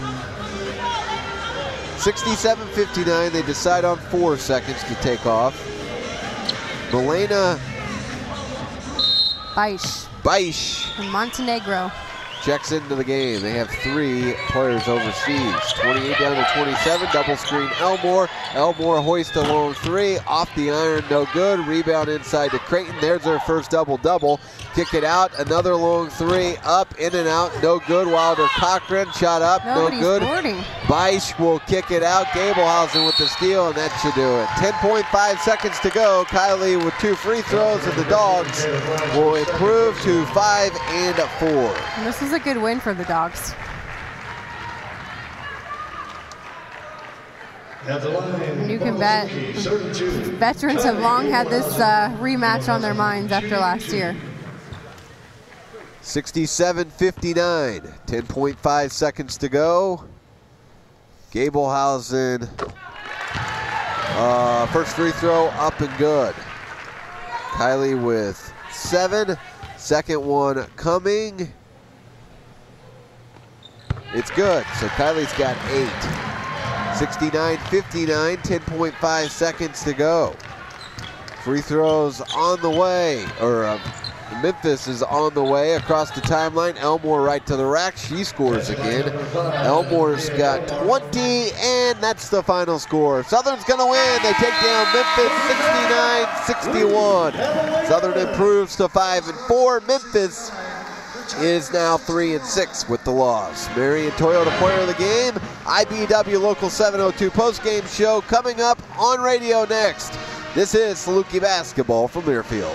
sixty-seven fifty-nine, they decide on four seconds to take off. Milena Baish. Baish From Montenegro. checks into the game. They have three players overseas. twenty-eight down to twenty-seven, double screen Elmore. Elmore hoist a long three, off the iron, no good. Rebound inside to Creighton. There's their first double-double. Kick it out, another long three, up, in and out, no good. Wilder Cochran, shot up, Nobody's no good. boarding. Baish will kick it out. Gablehausen with the steal, and that should do it. ten point five seconds to go. Kylie with two free throws, and the Dogs will improve to five and four. And this is a good win for the Dogs. And you can bet veterans have long had this uh, rematch on their minds after last year. sixty-seven fifty-nine, ten point five seconds to go. Gablehausen. Uh, first free throw up and good. Kylie with seven. Second one coming. It's good. So Kylie's got eight. sixty-nine fifty-nine, ten point five seconds to go. Free throws on the way, or uh, Memphis is on the way across the timeline. Elmore right to the rack. She scores again. Elmore's got twenty, and that's the final score. Southern's going to win. They take down Memphis sixty-nine sixty-one. Southern improves to five and four. Memphis is now three and six with the loss. Marion Toyota player of the game. I B W Local seven oh two post-game show coming up on radio next. This is Saluki basketball from Learfield.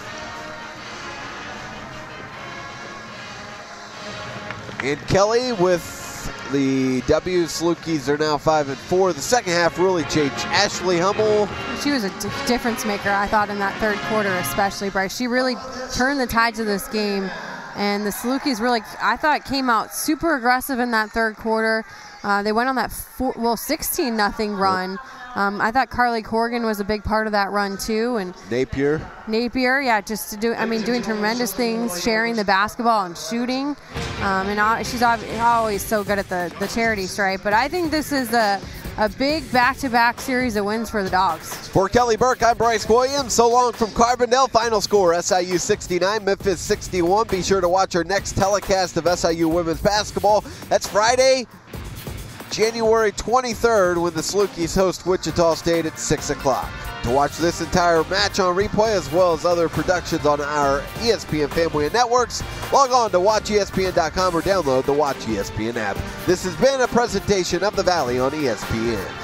And Kelly with the W. Salukis are now five and four. The second half really changed. Ashley Hummel. She was a d- difference maker, I thought, in that third quarter, especially, Bryce. She really turned the tides of this game. And the Salukis really, I thought, came out super aggressive in that third quarter. Uh, they went on that four, well sixteen nothing run. Um, I thought Carlie Corrigan was a big part of that run too, and Napier. Napier, yeah, just to do, I mean, doing tremendous things, sharing the basketball and shooting. Um, and uh, she's always so good at the, the charity stripe. But I think this is a, a big back-to-back series of wins for the Dogs. For Kelly Burke, I'm Bryce Williams. So long from Carbondale. Final score, S I U sixty-nine, Memphis sixty-one. Be sure to watch our next telecast of S I U women's basketball. That's Friday, January twenty-third, when the Salukis host Wichita State at six o'clock. To watch this entire match on replay, as well as other productions on our E S P N family of networks, log on to watch E S P N dot com or download the Watch E S P N app. This has been a presentation of the Valley on E S P N.